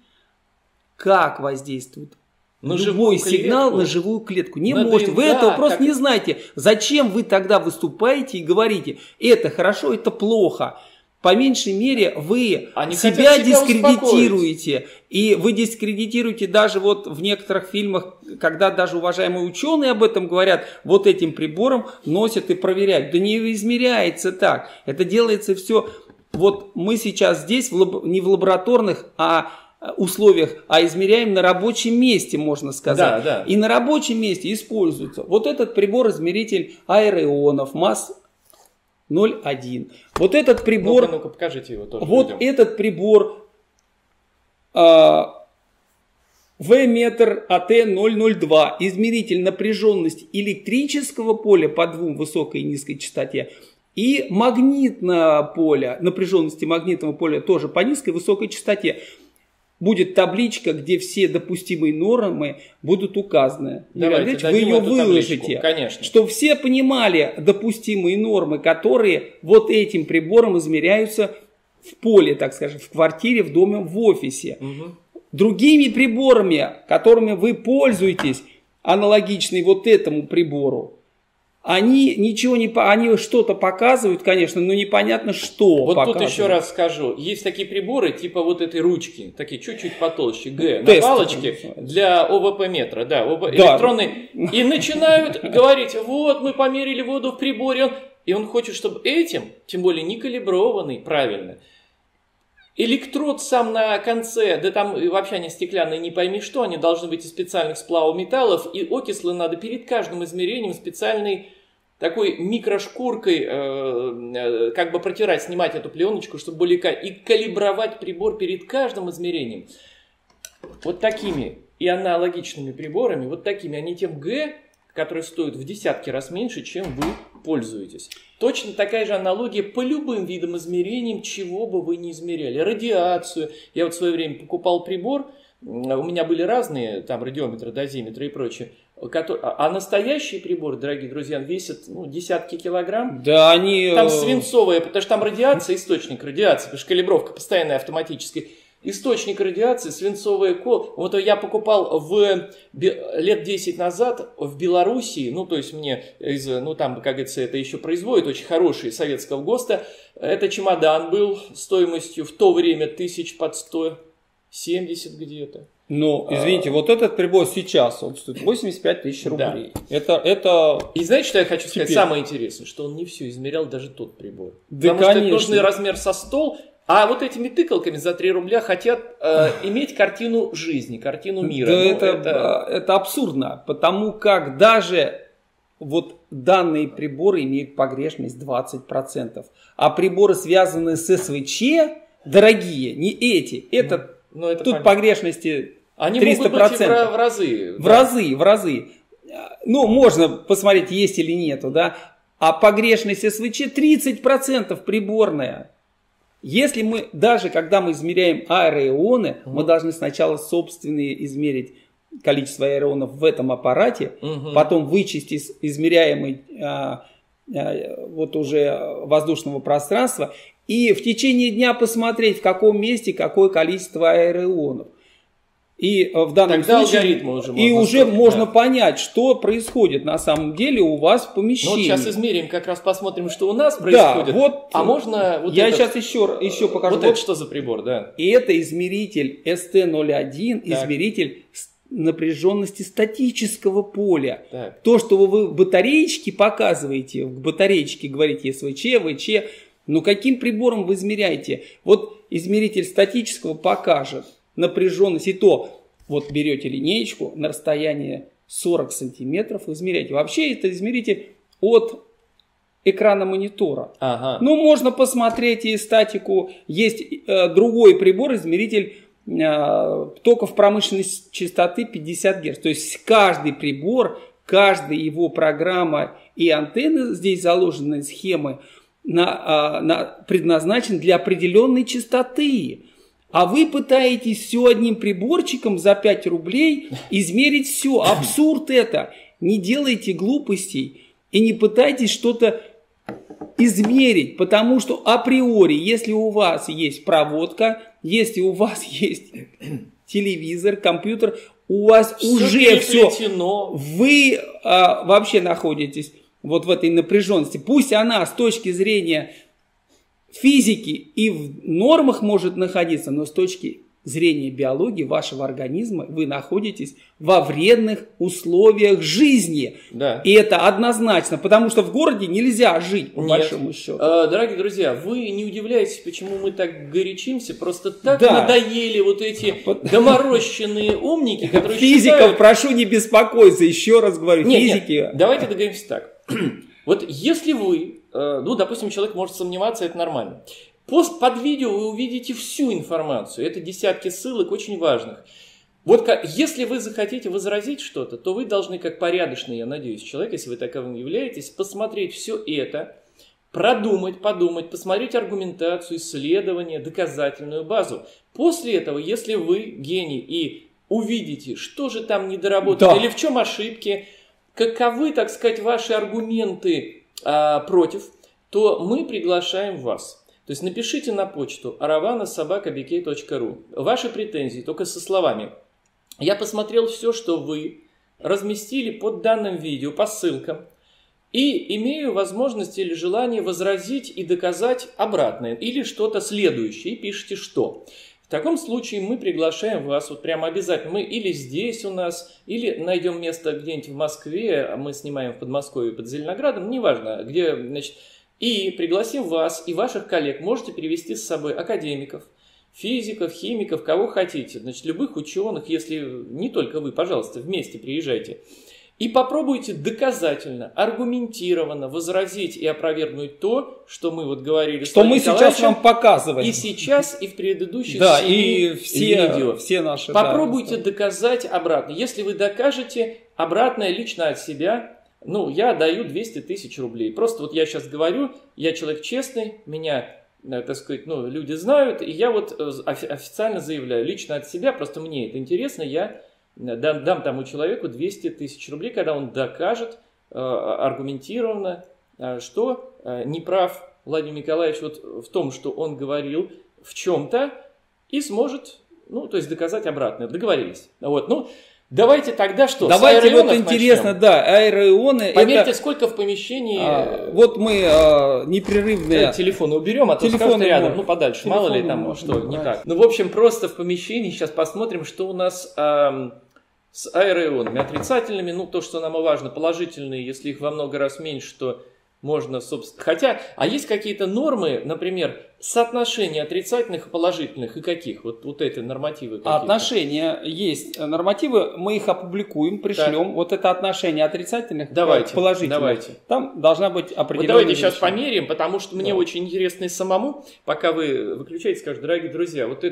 как воздействует на любой сигнал клетку. на живую клетку. Не на можете. ДНК, вы этого просто как... не знаете. Зачем вы тогда выступаете и говорите, это хорошо, это плохо? По меньшей мере, вы Они себя, себя дискредитируете. Успокоить. И вы дискредитируете даже вот в некоторых фильмах, когда даже уважаемые ученые об этом говорят, вот этим прибором носят и проверяют. Да не измеряется так. Это делается все. Вот мы сейчас здесь в лаб... не в лабораторных а условиях, а измеряем на рабочем месте, можно сказать. Да, да. И на рабочем месте используется вот этот прибор-измеритель аэроионов, масс ноль целых одна десятая. Вот этот прибор, ну-ка, ну-ка, покажите его тоже. Вот людям. Этот прибор э, В-метр А Т ноль ноль два, измеритель напряженности электрического поля по двум высокой и низкой частоте, и магнитное поле, напряженности магнитного поля тоже по низкой и высокой частоте. Будет табличка, где все допустимые нормы будут указаны. Давайте, вы ее выложите, конечно. Чтобы все понимали допустимые нормы, которые вот этим прибором измеряются в поле, так скажем, в квартире, в доме, в офисе. Угу. Другими приборами, которыми вы пользуетесь, аналогичные вот этому прибору, они ничего не, они что-то показывают, конечно, но непонятно, что вот показывают. Тут еще раз скажу, есть такие приборы, типа вот этой ручки, такие чуть-чуть потолще, Г, на палочке для О В П метра, да, да. электронный, и начинают говорить, вот мы померили воду в приборе, и он хочет, чтобы этим, тем более не калиброванный, правильно, электрод сам на конце, да там вообще они стеклянные, не пойми что, они должны быть из специальных сплавов металлов, и окислы надо перед каждым измерением специальной такой микрошкуркой э, э, как бы протирать, снимать эту пленочку, чтобы более и калибровать прибор перед каждым измерением. Вот такими и аналогичными приборами, вот такими, они тем Г, которые стоят в десятки раз меньше, чем вы пользуетесь. Точно такая же аналогия по любым видам измерений, чего бы вы ни измеряли. Радиацию. Я вот в свое время покупал прибор, у меня были разные там радиометры, дозиметры и прочее. А настоящие приборы, дорогие друзья, весят ну, десятки килограмм. Да, они... Там свинцовые, потому что там радиация, источник радиации, потому что калибровка постоянная автоматически. Источник радиации, свинцовые кол. Вот я покупал в, лет десять назад в Белоруссии, ну, то есть мне, из, ну, там, как говорится, это еще производит, очень хороший советского ГОСТа. Это чемодан был стоимостью в то время тысяч под сто семьдесят где-то. Ну, извините, а, вот этот прибор сейчас, он стоит восемьдесят пять тысяч рублей. Да. Это, это... И знаете, что я хочу сказать? Теперь. Самое интересное, что он не все измерял, даже тот прибор. Да, потому конечно. что это нужный размер со стол. А вот этими тыкалками за три рубля хотят э, иметь картину жизни, картину мира. Да, ну, это, это... это абсурдно, потому как даже вот данные приборы имеют погрешность двадцать процентов. А приборы, связанные с эс вэ че, дорогие, не эти. Это, ну, это тут понятно. Погрешности Они триста процентов. могут быть и в разы. В да. разы, в разы. Ну, можно посмотреть, есть или нету, да. А погрешность эс вэ че тридцать процентов приборная. Если мы, даже когда мы измеряем аэроионы, угу. мы должны сначала собственные измерить количество аэроионов в этом аппарате, угу. потом вычесть из измеряемый а, а, вот уже воздушного пространства и в течение дня посмотреть, в каком месте какое количество аэроионов. И в данном Тогда случае уже и можно уже сказать, можно да. понять, что происходит на самом деле у вас в помещении. Ну, вот сейчас измерим, как раз посмотрим, что у нас происходит. Да, вот, а можно вот я этот, сейчас еще, еще покажу. Вот, вот это что за прибор, да? И это измеритель эс тэ ноль один, так. измеритель напряженности статического поля. Так. То, что вы батареечки показываете, к батареечке говорите эс вэ че, вэ че, ну каким прибором вы измеряете? Вот измеритель статического покажет напряженность, и то вот берете линеечку на расстояние сорок сантиметров, измеряете. Вообще это измеритель от экрана монитора. Ага. Ну, можно посмотреть и статику. Есть э, другой прибор, измеритель э, токов промышленной частоты пятьдесят герц. То есть каждый прибор, каждая его программа и антенны, здесь заложены схемы, на, э, на, предназначен для определенной частоты. А вы пытаетесь все одним приборчиком за пять рублей измерить все. Абсурд это. Не делайте глупостей и не пытайтесь что-то измерить. Потому что априори, если у вас есть проводка, если у вас есть телевизор, компьютер, у вас все уже все. Вы а, вообще находитесь вот в этой напряженности. Пусть она с точки зрения физики и в нормах может находиться, но с точки зрения биологии вашего организма вы находитесь во вредных условиях жизни. Да. И это однозначно, потому что в городе нельзя жить, по Нет. большому счету. А, дорогие друзья, вы не удивляйтесь, почему мы так горячимся, просто так да. надоели вот эти доморощенные умники, которые Физиков считают... прошу не беспокоиться, еще раз говорю, нет, физики... Нет, давайте договоримся так. Вот если вы, ну, допустим, человек может сомневаться, это нормально. Пост под видео вы увидите всю информацию. Это десятки ссылок очень важных. Вот как, если вы захотите возразить что-то, то вы должны, как порядочный, я надеюсь, человек, если вы таковым являетесь, посмотреть все это, продумать, подумать, посмотреть аргументацию, исследования, доказательную базу. После этого, если вы гений и увидите, что же там недоработано да. или в чем ошибки, каковы, так сказать, ваши аргументы а, против, то мы приглашаем вас. То есть напишите на почту аравана собака би кей точка ру ваши претензии, только со словами. Я посмотрел все, что вы разместили под данным видео по ссылкам, и имею возможность или желание возразить и доказать обратное, или что-то следующее, и пишите что. В таком случае мы приглашаем вас, вот прямо обязательно, мы или здесь у нас, или найдем место где-нибудь в Москве, а мы снимаем в Подмосковье под Зеленоградом, неважно, где, значит, и пригласим вас и ваших коллег, можете привести с собой академиков, физиков, химиков, кого хотите, значит, любых ученых, если не только вы, пожалуйста, вместе приезжайте. И попробуйте доказательно, аргументированно возразить и опровергнуть то, что мы вот говорили. Что мы сейчас вам показываем. И сейчас, и в предыдущих да, и все, видео. Все наши, попробуйте да, доказать обратно. Если вы докажете обратное лично от себя, ну, я даю двести тысяч рублей. Просто вот я сейчас говорю, я человек честный, меня, так сказать, ну, люди знают, и я вот официально заявляю лично от себя, просто мне это интересно, я... Дам, дам тому человеку двести тысяч рублей, когда он докажет э, аргументированно, э, что э, неправ Владимир Николаевич вот в том, что он говорил в чем-то, и сможет, ну, то есть доказать обратное. Договорились. Вот, ну, давайте тогда что? Давайте вот интересно, начнем. Да, аэроионы. Померьте, это... сколько в помещении. А, вот мы а, непрерывные. Телефоны уберем, а то скажете рядом, можно. Ну подальше, телефоны мало ли там можно, что, не так. Ну, в общем, просто в помещении сейчас посмотрим, что у нас а, с аэроионами отрицательными. Ну, то, что нам важно, положительные, если их во много раз меньше, то можно, собственно... Хотя, а есть какие-то нормы, например, соотношение отрицательных и положительных, и каких? Вот, вот эти нормативы какие-то. Отношения есть. Нормативы, мы их опубликуем, пришлем. Так. Вот это отношение отрицательных давайте, к положительным. Давайте. Там должна быть определенная... Вот давайте сейчас померяем, потому что мне да. очень интересно и самому, пока вы выключаете, скажу, дорогие друзья, вот этот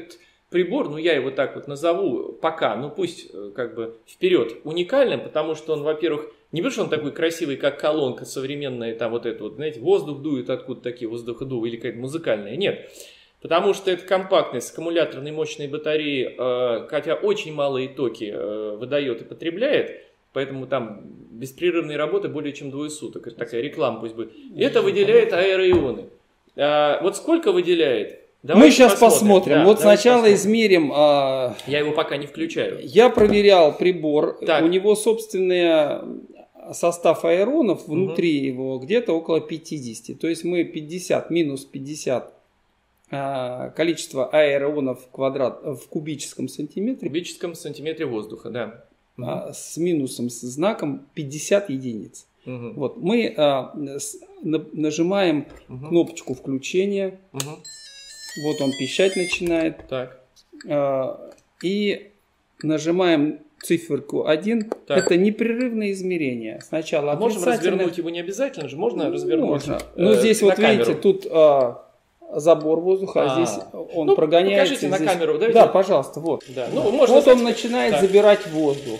прибор, ну я его так вот назову пока, ну пусть как бы вперед, уникальным, потому что он, во-первых, не потому что он такой красивый, как колонка современная, там вот это вот, знаете, воздух дует, откуда такие воздуходувы, или какая-то музыкальная, нет. Потому что это компактность с аккумуляторной мощной батареей, э, хотя очень малые токи э, выдает и потребляет, поэтому там беспрерывные работы более чем двое суток. Это такая реклама пусть будет. Это выделяет аэроионы. А, вот сколько выделяет? Давайте Мы сейчас посмотрим. посмотрим. Да, вот сначала посмотрим. измерим. А... Я его пока не включаю. Я проверял прибор. Так. У него собственный состав аэронов внутри угу. его где-то около пятьдесят. То есть мы пятьдесят минус пятьдесят а, количество аэронов в, квадрат, в кубическом сантиметре. В кубическом сантиметре воздуха, да. А, с минусом, с знаком пятьдесят единиц. Угу. Вот, мы а, с, на, нажимаем угу. кнопочку включения. Угу. Вот он пищать начинает. Так. А, и нажимаем циферку один. Так. Это непрерывное измерение. Сначала а можем развернуть его, не обязательно же? Можно ну, развернуть? Можно. Ну, э, здесь вот камеру. Видите, тут а, забор воздуха, а, а здесь он ну, прогоняется. Покажите здесь... на камеру. Давайте. Да, пожалуйста, вот. Да. Ну, можно вот сказать... он начинает так. забирать воздух.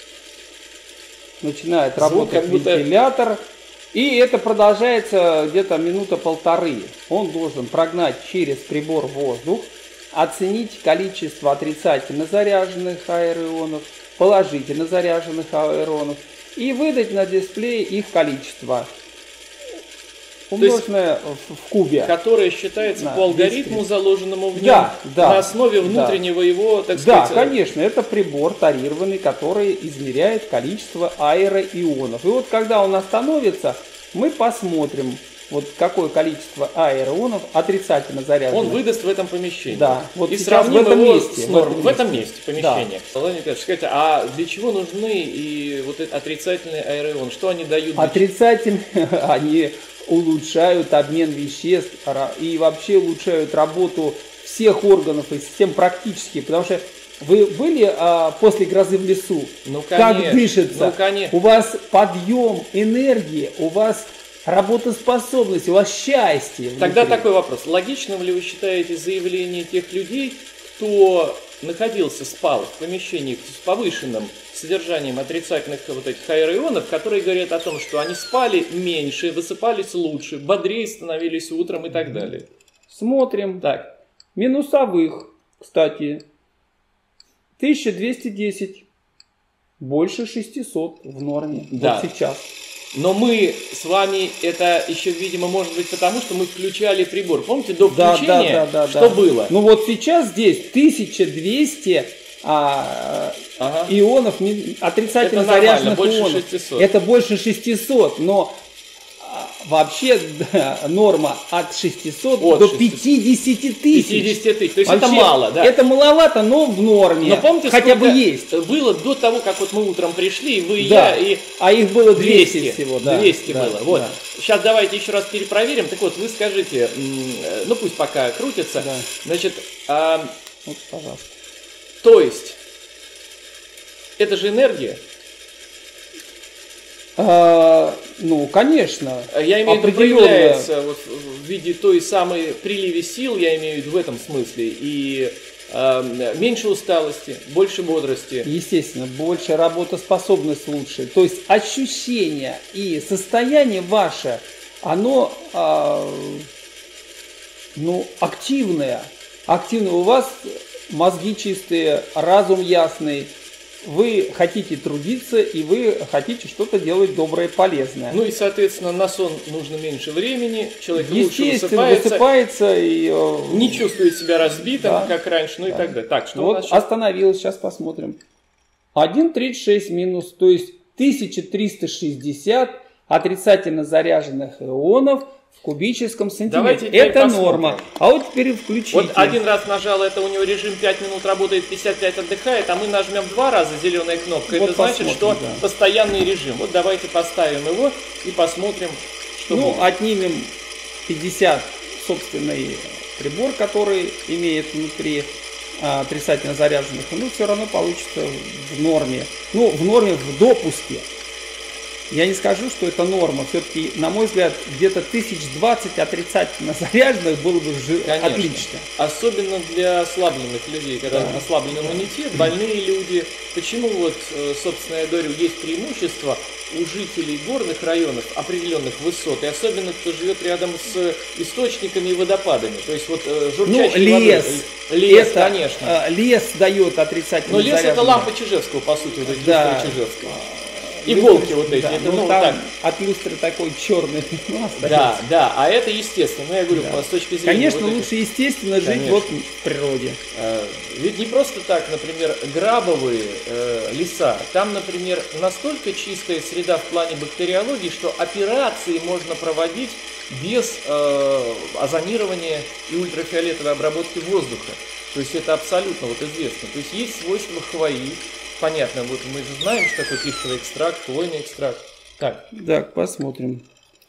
Начинает Звук, работать как будто... вентилятор. И это продолжается где-то минута-полторы. Он должен прогнать через прибор воздух, оценить количество отрицательно заряженных аэроионов, положительно заряженных аэроионов и выдать на дисплее их количество, умноженное в, в кубе. Которое считается по алгоритму, заложенному в нем, да, да, на основе внутреннего да. его, так да, сказать... Да, конечно, это прибор тарированный, который измеряет количество аэроионов. И вот когда он остановится, мы посмотрим, вот какое количество аэроионов отрицательно заряженных. Он выдаст в этом помещении. Да, вот и сравним в этом его месте. С норм... В этом месте помещения. Да. Владимир Николаевич, скажите, а для чего нужны и вот эти отрицательные аэроионы? Что они дают? Отрицательные, они улучшают обмен веществ и вообще улучшают работу всех органов и систем практически, потому что вы были а, после грозы в лесу? Ну, конечно. Как дышится? Ну, конечно. У вас подъем энергии, у вас работоспособность, у вас счастье. Тогда внутри. такой вопрос. Логичным ли вы считаете заявление тех людей, кто находился, спал в помещении с повышенным содержанием отрицательных вот этих аэроионов, которые говорят о том, что они спали меньше, высыпались лучше, бодрее становились утром и так далее? Смотрим. Так. Минусовых, кстати, тысяча двести десять. Больше шестисот в норме. Да. Вот сейчас. Но мы с вами, это еще, видимо, может быть потому, что мы включали прибор. Помните, до включения, да, да, да, что да. было? Ну вот сейчас здесь тысяча двести а, ага. ионов отрицательно это заряженных больше ионов. шестисот. Это больше шестисот, но вообще да, норма от шестисот от до пятидесяти тысяч. пятьдесят тысяч, то есть вообще, это мало, да? Это маловато, но в норме. Но помните, хотя бы есть. Было до того, как вот мы утром пришли, вы и да. я, и а их было двести всего. Да. двести да, было. Вот. Да. Сейчас давайте еще раз перепроверим. Так вот, вы скажите, ну пусть пока крутится. Да. Значит, а, вот, пожалуйста. То есть, это же энергия. А, ну, конечно. Я имею в виду, проявляется вот, в виде той самой приливе сил, я имею в виду в этом смысле, и э, меньше усталости, больше бодрости. Естественно, больше работоспособность лучше. То есть ощущение и состояние ваше, оно э, ну, активное. Активное. У вас мозги чистые, разум ясный. Вы хотите трудиться, и вы хотите что-то делать доброе, полезное. Ну и, соответственно, на сон нужно меньше времени, человек лучше высыпается, высыпается и не чувствует себя разбитым, да, как раньше, ну да. и так далее. Так, что вот у нас остановилось, сейчас посмотрим. один тридцать шесть минус, то есть тысяча триста шестьдесят отрицательно заряженных ионов в кубическом сантиметре. Это посмотрим. Норма. А вот теперь включите. Вот один раз нажал, это у него режим пять минут работает, пятьдесят пять отдыхает, а мы нажмем два раза зеленая кнопка. Вот это значит, что да. постоянный режим. Вот давайте поставим его и посмотрим, что Ну, будет. Отнимем пятьдесят собственный прибор, который имеет внутри а, отрицательно заряженных, ну, все равно получится в норме. Ну, в норме, в допуске. Я не скажу, что это норма. Все-таки, на мой взгляд, где-то тысяч двадцать отрицательно заряженных было бы уже отлично. Особенно для ослабленных людей, когда да. ослаблен иммунитет, больные люди. Почему вот, собственно, я говорю, есть преимущество у жителей горных районов определенных высот, и особенно кто живет рядом с источниками и водопадами. То есть вот журчащей ну, лес, водой. Лес, это, конечно. Лес дает отрицательно. Но лес заряженные. Это лампа Чижевского, по сути, вот эти да. люстры Чижевского. Иголки вот эти. Да, это, ну, ну, там так. от люстры такой черный. Да, да, а это естественно. Ну, я говорю, да. с точки зрения... Конечно, вот лучше этих... естественно жить Конечно. Вот в природе. А, ведь не просто так, например, грабовые э, леса. Там, например, настолько чистая среда в плане бактериологии, что операции можно проводить без э, озонирования и ультрафиолетовой обработки воздуха. То есть это абсолютно вот известно. То есть есть свойства хвои. Понятно, вот мы же знаем, что такое пихтовый экстракт, хвойный экстракт. Так. Так, посмотрим.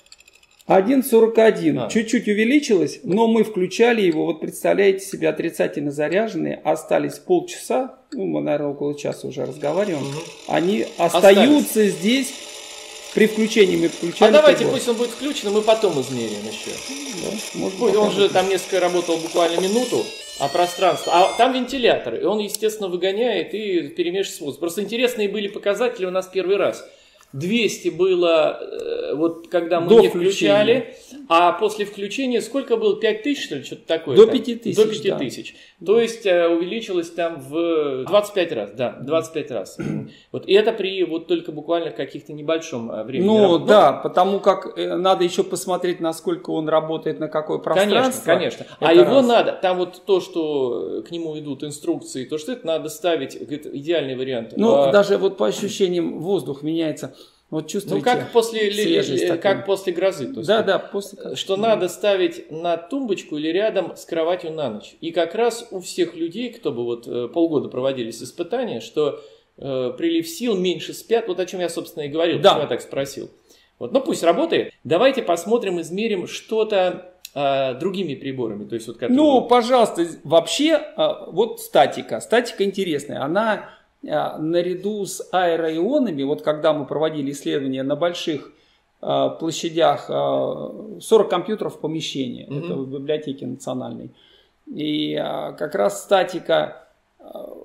один сорок один. А. Чуть-чуть увеличилось, но мы включали его. Вот представляете себе, отрицательно заряженные. Остались полчаса, ну, мы, наверное, около часа уже разговариваем. Угу. Они остаются Остались. Здесь. При включении мы включали. А давайте, пусть он будет включен, и мы потом измерим еще. Да, может, пусть, он же там несколько работал буквально минуту. А пространство, а там вентилятор, и он, естественно, выгоняет и перемешивает с воздухом. Просто интересные были показатели у нас первый раз. двести было, вот когда мы До не включения. включали, а после включения сколько было? пять тысяч, что ли, что-то такое? До пяти тысяч. До пяти тысяч. Да. То есть увеличилось там в двадцать пять раз, да, двадцать пять раз. Вот, и это при вот только буквально каких-то небольшом времени. Ну, да, потому как надо еще посмотреть, насколько он работает, на какое пространство. Конечно, конечно. А его раз. Надо, там вот то, что к нему идут инструкции, то, что это надо ставить, это идеальный вариант. Ну, а... даже вот по ощущениям воздух меняется. Вот чувствуете, ну, как после, как после грозы. То есть, да, да, после. Что да. надо ставить на тумбочку или рядом с кроватью на ночь. И как раз у всех людей, кто бы вот полгода проводились испытания, что э, прилив сил, меньше спят, вот о чем я, собственно, и говорил, да. почему я так спросил. Вот, ну, пусть работает. Давайте посмотрим, измерим что-то э, другими приборами. То есть, вот, которые... Ну, пожалуйста, вообще, э, вот статика. Статика интересная. Она... наряду с аэроионами, вот когда мы проводили исследования на больших э, площадях, э, сорок компьютеров в помещении, mm-hmm. это в библиотеке национальной, и э, как раз статика, э,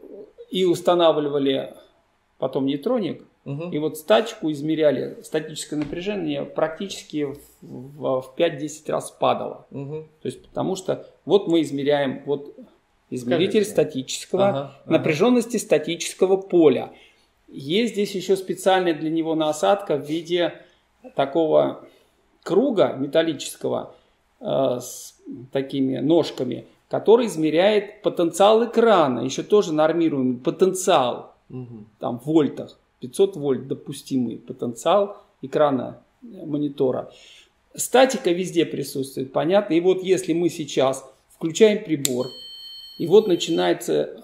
и устанавливали потом нейтроник, mm-hmm. и вот статику измеряли, статическое напряжение практически в, в пять-десять раз падало, mm-hmm. то есть потому что вот мы измеряем вот измеритель Скажите. статического, ага, напряженности ага. статического поля. Есть здесь еще специальная для него насадка в виде такого круга металлического э, с такими ножками, который измеряет потенциал экрана. Еще тоже нормируемый потенциал, угу. там в вольтах, пятьсот вольт допустимый потенциал экрана монитора. Статика везде присутствует, понятно. И вот если мы сейчас включаем прибор, и вот начинается,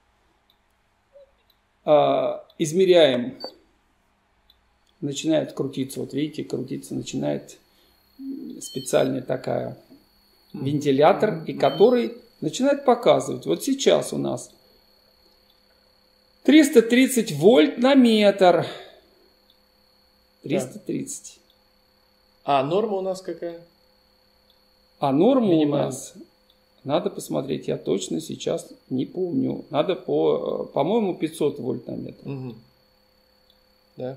э, измеряем, начинает крутиться, вот видите, крутиться начинает специальная такая вентилятор, и который начинает показывать. Вот сейчас у нас триста тридцать вольт на метр. триста тридцать. А норма у нас какая? А норма Минимально. у нас... Надо посмотреть, я точно сейчас не помню. Надо по, по-моему, пятьсот вольт на метр. Угу. Да.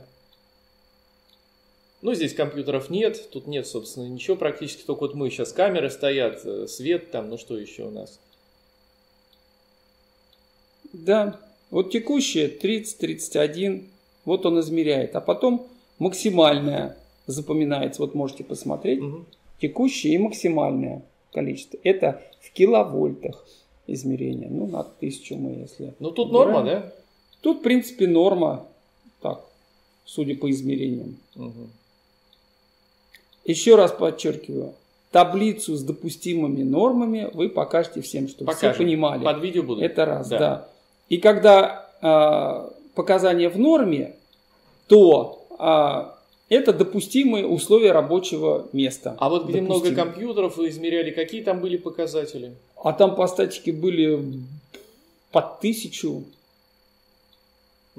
Ну, здесь компьютеров нет, тут нет, собственно, ничего практически. Только вот мы сейчас, камеры стоят, свет там, ну что еще у нас? Да, вот текущее тридцать тридцать один, вот он измеряет. А потом максимальное запоминается, вот можете посмотреть. Угу. Текущее и максимальное количество. Это в киловольтах измерения. Ну, на тысячу мы, если... Ну, тут убираем. Норма, да? Тут, в принципе, норма. Так, судя по измерениям. Угу. Еще раз подчеркиваю. Таблицу с допустимыми нормами вы покажете всем, чтобы Покажем. все понимали. Под видео будут. Это раз, да. да. И когда э, показания в норме, то... Э, это допустимые условия рабочего места. А вот где Допустимые. много компьютеров вы измеряли, какие там были показатели? А там по статике были под тысячу. Угу.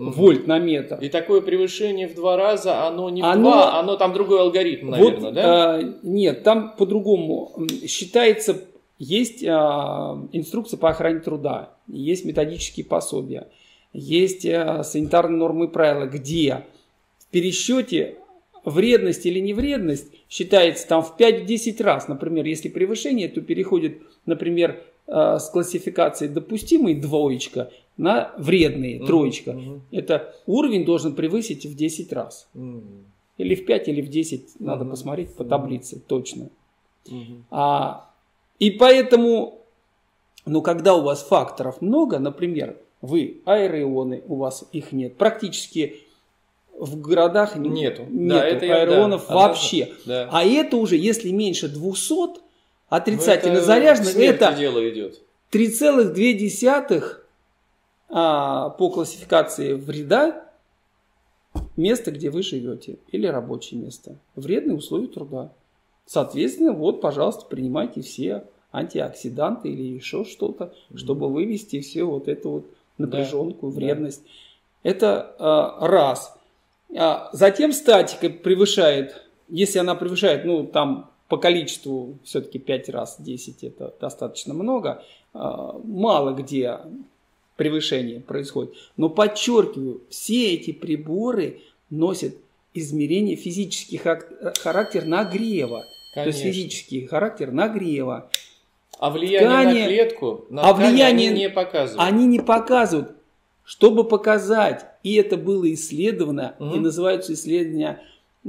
угу. вольт на метр. И такое превышение в два раза, оно не в оно, два, оно там другой алгоритм, наверное, вот, да? А, нет, там по-другому. Считается, есть а, инструкция по охране труда, есть методические пособия, есть а, санитарные нормы и правила, где в пересчете вредность или невредность считается там в пять-десять раз. Например, если превышение, то переходит, например, с классификации допустимый двоечка на вредные mm-hmm. троечка. Mm-hmm. Это уровень должен превысить в десять раз. Mm-hmm. Или в пять, или в десять. Mm-hmm. Надо посмотреть по таблице, mm-hmm. точно. Mm-hmm. А, и поэтому, ну, когда у вас факторов много, например, вы аэроионы, у вас их нет. Практически в городах нету, нету да, это аэронов я, да, вообще. Да. А это уже, если меньше двухсот, отрицательно заряжено, это дело идет. три целых две десятых а, по классификации вреда место, где вы живете, или рабочее место. Вредные условия труда. Соответственно, вот, пожалуйста, принимайте все антиоксиданты или еще что-то, mm-hmm. чтобы вывести все вот эту вот напряженку, да, вредность. Да. Это а, раз. А, затем статика превышает, если она превышает, ну, там, по количеству все-таки пять раз, десять это достаточно много. Мало где превышение происходит. Но подчеркиваю, все эти приборы носят измерение физический характер нагрева. Конечно. То есть физический характер нагрева. А влияние ткани, на клетку, на а ткань влияние, они не показывают. Они не показывают. Чтобы показать, и это было исследовано, угу. и называются исследования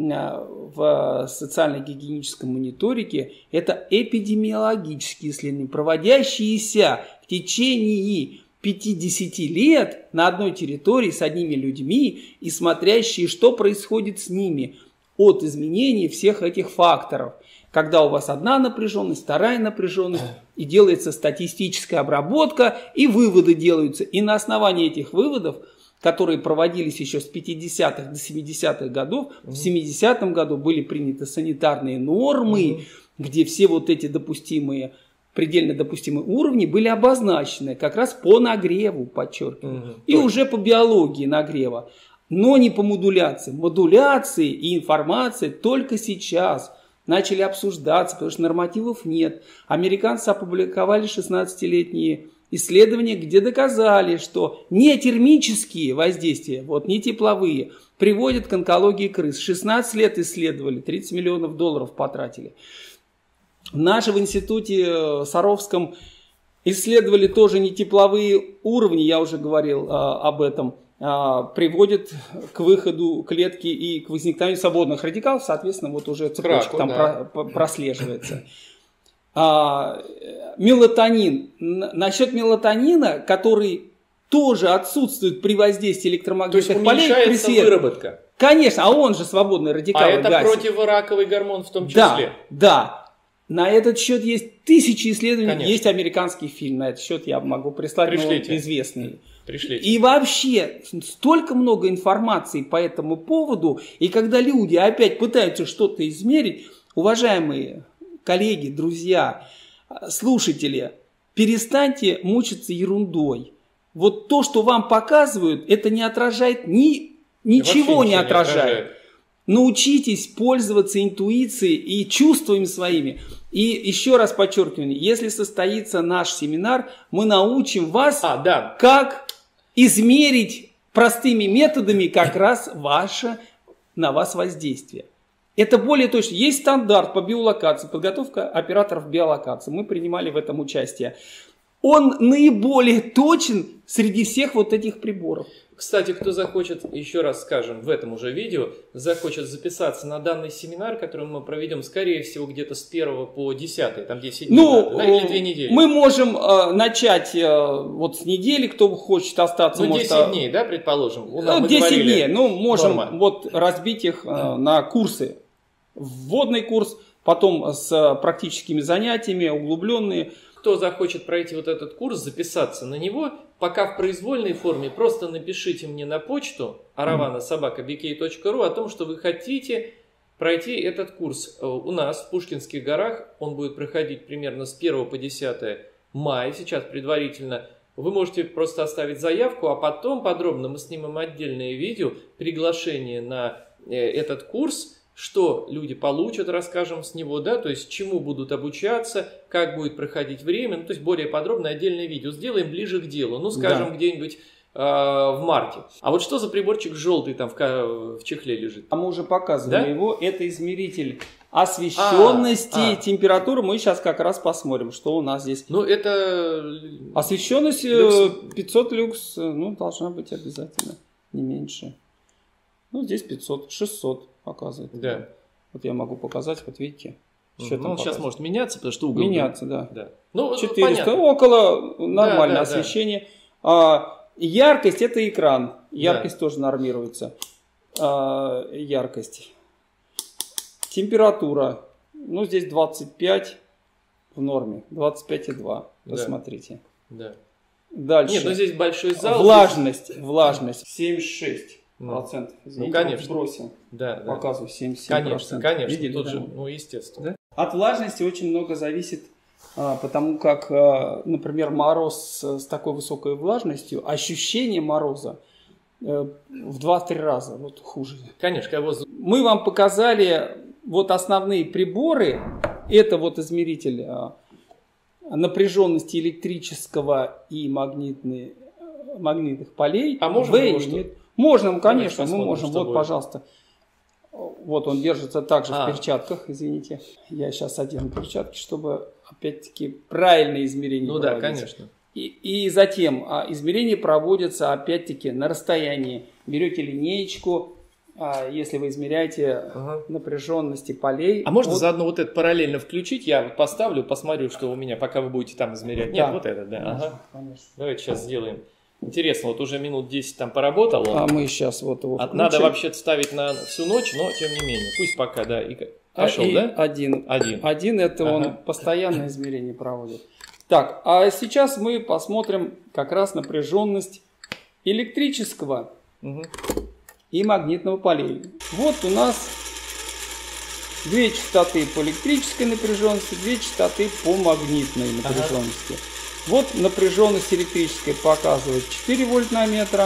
в социально-гигиеническом мониторике, это эпидемиологические исследования, проводящиеся в течение пятидесяти лет на одной территории с одними людьми и смотрящие, что происходит с ними от изменений всех этих факторов. Когда у вас одна напряженность, вторая напряженность, и делается статистическая обработка, и выводы делаются. И на основании этих выводов, которые проводились еще с пятидесятых до семидесятых годов, mm-hmm. в семидесятом году были приняты санитарные нормы, mm-hmm. где все вот эти допустимые, предельно допустимые уровни были обозначены как раз по нагреву, подчеркиваю, mm-hmm. и Точно. Уже по биологии нагрева, но не по модуляции. Модуляции и информация только сейчас начали обсуждаться, потому что нормативов нет. Американцы опубликовали шестнадцатилетние исследования, где доказали, что не термические воздействия, вот не тепловые, приводят к онкологии крыс. шестнадцать лет исследовали, тридцать миллионов долларов потратили. Наши в институте Саровском исследовали тоже не тепловые уровни, я уже говорил а, об этом, а, приводят к выходу клетки и к возникновению свободных радикалов, соответственно, вот уже цепочка Краку, там да. про, прослеживается. А, мелатонин. Насчет мелатонина, который тоже отсутствует при воздействии электромагнитных полей. То есть уменьшается выработка. Конечно, а он же свободный радикал. А это гасит. Противораковый гормон в том числе. Да, да. На этот счет есть тысячи исследований. Конечно. Есть американский фильм на этот счет, я могу прислать, Пришлите. Но он известный. Пришлите. И вообще, столько много информации по этому поводу, и когда люди опять пытаются что-то измерить, уважаемые коллеги, друзья, слушатели, перестаньте мучиться ерундой. Вот то, что вам показывают, это не отражает ни, ничего не отражает. не отражает. Научитесь пользоваться интуицией и чувствами своими. И еще раз подчеркиваю, если состоится наш семинар, мы научим вас, а, да. как измерить простыми методами как раз ваше, на вас воздействие. Это более точно. Есть стандарт по биолокации, подготовка операторов биолокации. Мы принимали в этом участие. Он наиболее точен среди всех вот этих приборов. Кстати, кто захочет, еще раз скажем, в этом уже видео, захочет записаться на данный семинар, который мы проведем, скорее всего, где-то с первого по десятый, там десять дней, ну, надо, да, или две недели. Мы можем э, начать э, вот с недели, кто хочет остаться. Ну, может, десять дней, да, предположим? Ну, десять дней, ну, можем норма. Вот разбить их э, на курсы. Вводный курс, потом с практическими занятиями, углубленные. Кто захочет пройти вот этот курс, записаться на него, пока в произвольной форме, просто напишите мне на почту аравана собака би кей точка ру о том, что вы хотите пройти этот курс. У нас в Пушкинских горах он будет проходить примерно с первого по десятое мая. Сейчас предварительно Вы можете просто оставить заявку, а потом подробно мы снимем отдельное видео, приглашение на этот курс, что люди получат, расскажем с него, да, то есть чему будут обучаться, как будет проходить время, ну, то есть более подробно отдельное видео сделаем ближе к делу, ну, скажем, да. где-нибудь э, в марте. А вот что за приборчик желтый там в, в чехле лежит? А мы уже показывали да? его, это измеритель освещенности, а, а. температуры, мы сейчас как раз посмотрим, что у нас здесь. Ну, это... Освещенность люкс. пятьсот люкс, ну, должна быть обязательно, не меньше. Ну, здесь пятьсот, шестьсот показывает. Да. Вот я могу показать, вот видите. Что ну, он сейчас может меняться, потому что угол... Меняться, да. да. Ну, четыреста, понятно. Около нормальное да, да, освещение. Да. А, яркость, это экран. Яркость да. тоже нормируется. А, яркость. Температура. Ну, здесь двадцать пять в норме. двадцать пять и два. Посмотрите. Да. Дальше. Нет, но здесь большой зал. Влажность. Здесь... Влажность. семьдесят шесть. Процентов. Ну, конечно. Бросил. Да, да. Показываю семьдесят семь процентов. Конечно, конечно. Видели, тут да? же, ну, естественно. Да? От влажности очень много зависит, а, потому как, а, например, мороз с, с такой высокой влажностью, ощущение мороза а, в два-три раза вот, хуже. Конечно. Когда воздух... Мы вам показали вот основные приборы. Это вот измеритель а, напряженности электрического и магнитной, магнитных полей. А можем его что? Можно, конечно, мы можем. Вот, будет. Пожалуйста. Вот он держится также а. в перчатках, извините. Я сейчас одену перчатки, чтобы, опять-таки, правильное измерение Ну проводить. да, конечно. И, и затем а, измерение проводится, опять-таки, на расстоянии. Берете линеечку, а, если вы измеряете ага. напряженности полей. А можно вот... заодно вот это параллельно включить? Я поставлю, посмотрю, что у меня, пока вы будете там измерять. Нет, да. вот это, да. Конечно, ага. конечно. Давайте сейчас сделаем. Интересно, вот уже минут десять там поработал он. А мы сейчас вот его включим. Надо вообще ставить на всю ночь, но тем не менее. Пусть пока, да. И... Пошел, а, и да? Один. Один. Один, это ага. он постоянное измерение проводит. Так, а сейчас мы посмотрим как раз напряженность электрического угу. и магнитного полей. Вот у нас две частоты по электрической напряженности, две частоты по магнитной напряженности. Ага. Вот напряженность электрической показывает четыре вольтнометра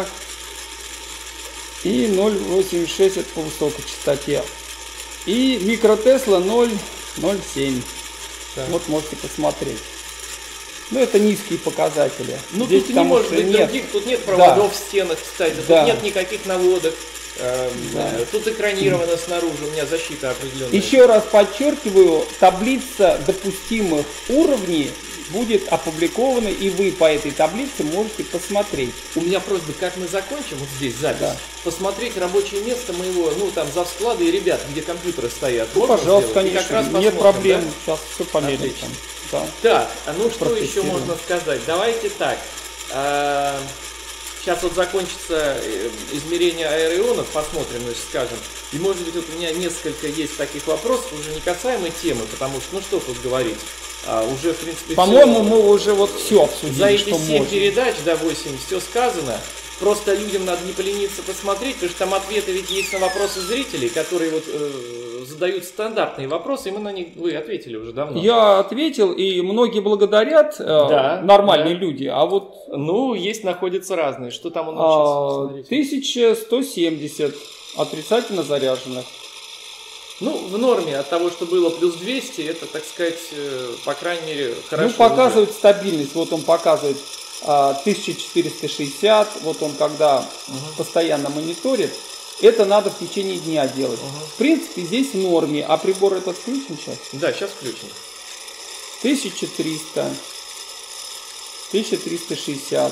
и ноль целых восемьдесят шесть это по высокой частоте. И микротесла ноль целых ноль семь. Так. Вот можете посмотреть. Ну, это низкие показатели. Ну, здесь тут не может быть нет. других, тут нет проводов да. в стенах, кстати, да. тут нет никаких наводок. Э, да. Тут экранировано mm. снаружи, у меня защита определенная. Еще раз подчеркиваю, таблица допустимых уровней будет опубликована, и вы по этой таблице можете посмотреть. У меня просьба, как мы закончим вот здесь запись, да. посмотреть рабочее место моего, ну там за склады и ребят, где компьютеры стоят. Ну, пожалуйста, сделать? конечно, как раз нет проблем, да? Сейчас все померяем. Да. Так, а ну что еще можно сказать? Давайте так. А, сейчас вот закончится измерение аэроионов, посмотрим, значит, скажем. И может быть вот у меня несколько есть таких вопросов, уже не касаемо темы, потому что, ну что тут говорить. А, уже, в принципе, по-моему, мы уже вот все обсудили, за эти что семь можно. передач, до восемь, все сказано. Просто людям надо не полениться посмотреть, потому что там ответы ведь есть на вопросы зрителей, которые вот э, задают стандартные вопросы, и мы на них, вы ответили уже давно. Я ответил, и многие благодарят, э, да, нормальные да. люди, а вот... Ну, есть, находятся разные. Что там у нас а, сейчас? тысяча сто семьдесят отрицательно заряженных. Ну, в норме от того, что было плюс двести, это, так сказать, по крайней мере, хорошо. Ну, показывает уже стабильность. Вот он показывает а, тысяча четыреста шестьдесят. Вот он, когда угу. постоянно мониторит, это надо в течение дня делать. Угу. В принципе, здесь в норме. А прибор этот включен сейчас? Да, сейчас включен. тысяча триста. тысяча триста шестьдесят.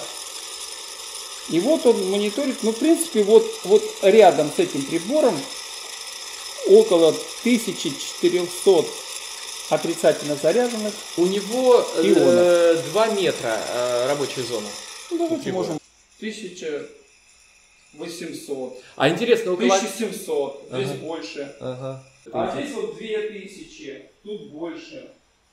И вот он мониторит. Ну, в принципе, вот, вот рядом с этим прибором около тысячи четырехсот отрицательно заряженных. У него э, два метра э, рабочая зона. Ну, давайте можем. тысяча восемьсот. А интересно, около... тысяча семьсот. Ага. Здесь больше. Ага. А здесь вот две тысячи. Тут больше.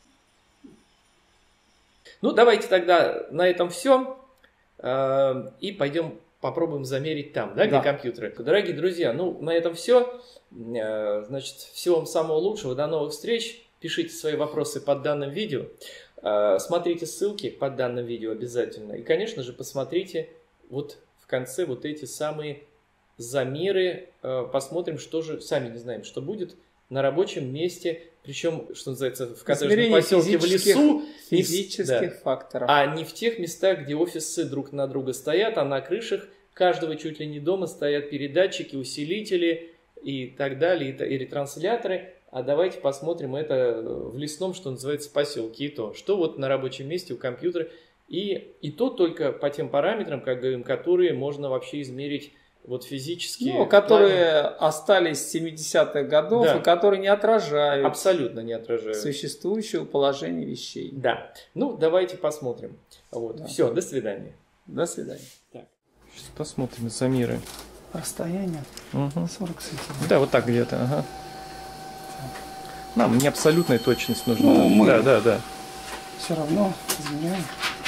Ну, давайте тогда на этом все. Э, и пойдем попробуем замерить там, да, где да. компьютеры. Дорогие друзья, ну, на этом все. Значит, всего вам самого лучшего. До новых встреч. Пишите свои вопросы под данным видео. Смотрите ссылки под данным видео обязательно. И, конечно же, посмотрите вот в конце вот эти самые замеры. Посмотрим, что же, сами не знаем, что будет на рабочем месте. Причем, что называется, в коттеджном поселке в лесу. Физических да, факторов. А не в тех местах, где офисы друг на друга стоят, а на крышах каждого чуть ли не дома стоят передатчики, усилители и так далее, и ретрансляторы. А давайте посмотрим это в лесном, что называется, поселке. И то, что вот на рабочем месте у компьютера. И, и то только по тем параметрам, как говорим, которые можно вообще измерить вот физически. Ну, которые остались с семидесятых годов, да, и которые не отражают. Абсолютно не отражают. Существующего положения вещей. Да. Ну, давайте посмотрим. Вот. Да. Все, до свидания. До свидания. Так. Сейчас посмотрим замеры. Расстояние угу. сорок сантиметров. Да, вот так где-то. Ага. Нам не абсолютная точность нужна. Ну, мы да, да, да. Все равно изменяем.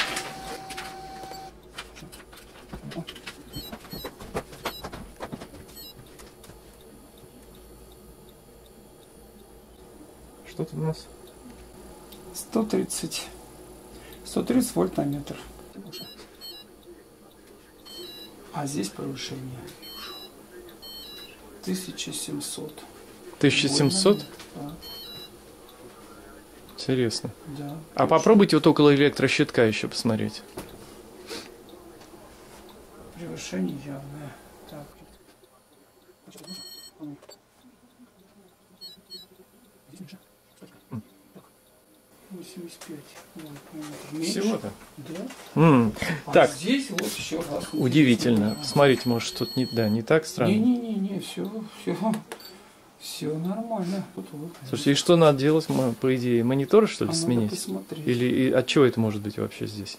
Что тут у нас? сто тридцать. сто тридцать вольт на метр. А здесь повышение. тысяча семьсот. тысяча семьсот? Да. Интересно. Да. А попробуйте вот около электрощитка еще посмотреть. Превышение явное. Так. восемьдесят пять. Вот, всего-то? Да. Mm. А так. Здесь вот еще раз. Удивительно. Смотрите, может, тут не, да, не так странно. Не-не-не, все, все. Все нормально. Вот, вот. Слушайте, и что надо делать, по идее, монитор, что ли, а сменить? Или и от чего это может быть вообще здесь?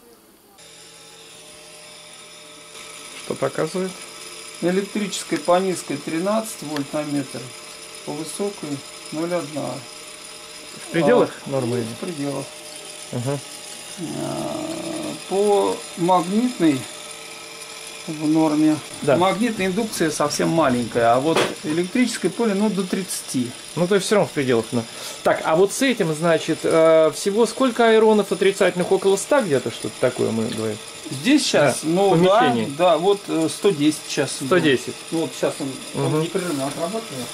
Что показывает? Электрической по низкой тринадцать вольт на метр, по высокой ноль целых одна. В пределах а, нормы? В пределах. Угу. А, по магнитной в норме. Да. Магнитная индукция совсем маленькая, а вот электрическое поле ну до тридцати. Ну то есть все равно в пределах. Но... Так, а вот с этим, значит, э, всего сколько аэронов отрицательных? Около ста где-то, что-то такое мы говорим? Здесь сейчас, да, ну да, да, вот сто десять сейчас. сто десять. Ну вот сейчас он, угу. он непрерывно отрабатывает.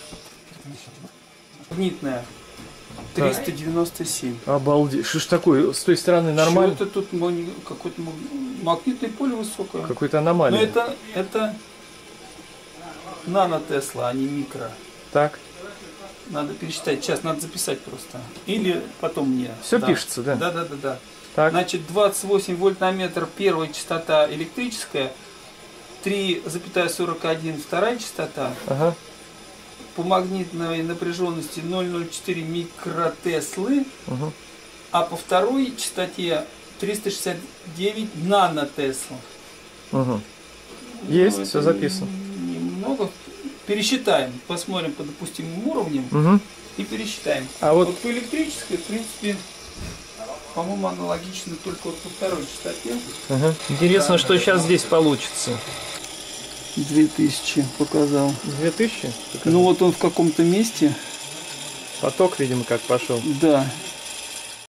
Магнитная. триста девяносто семь. Обалдеть. Что ж такое? С той стороны нормально? Что-то тут какое-то магнитное поле высокое. Какой-то аномалия. Но это, это нано Тесла, а не микро. Так. Надо пересчитать. Сейчас надо записать просто. Или потом мне. Все да. пишется, да? Да, да, да, да. Так. Значит, двадцать восемь вольт на метр первая частота электрическая, три целых сорок один вторая частота. Ага. По магнитной напряженности ноль целых ноль четыре микротеслы, угу. а по второй частоте триста шестьдесят девять нанотесла. Угу. Есть, ну, все записано. Немного. Пересчитаем, посмотрим по допустимым уровням угу. и пересчитаем. А вот... вот по электрической, в принципе, по-моему, аналогично только вот по второй частоте. Угу. Интересно, да, что да, сейчас да. здесь получится. Две тысячи показал. Две тысячи? Ну вот он в каком-то месте. Поток, видимо, как пошел. Да.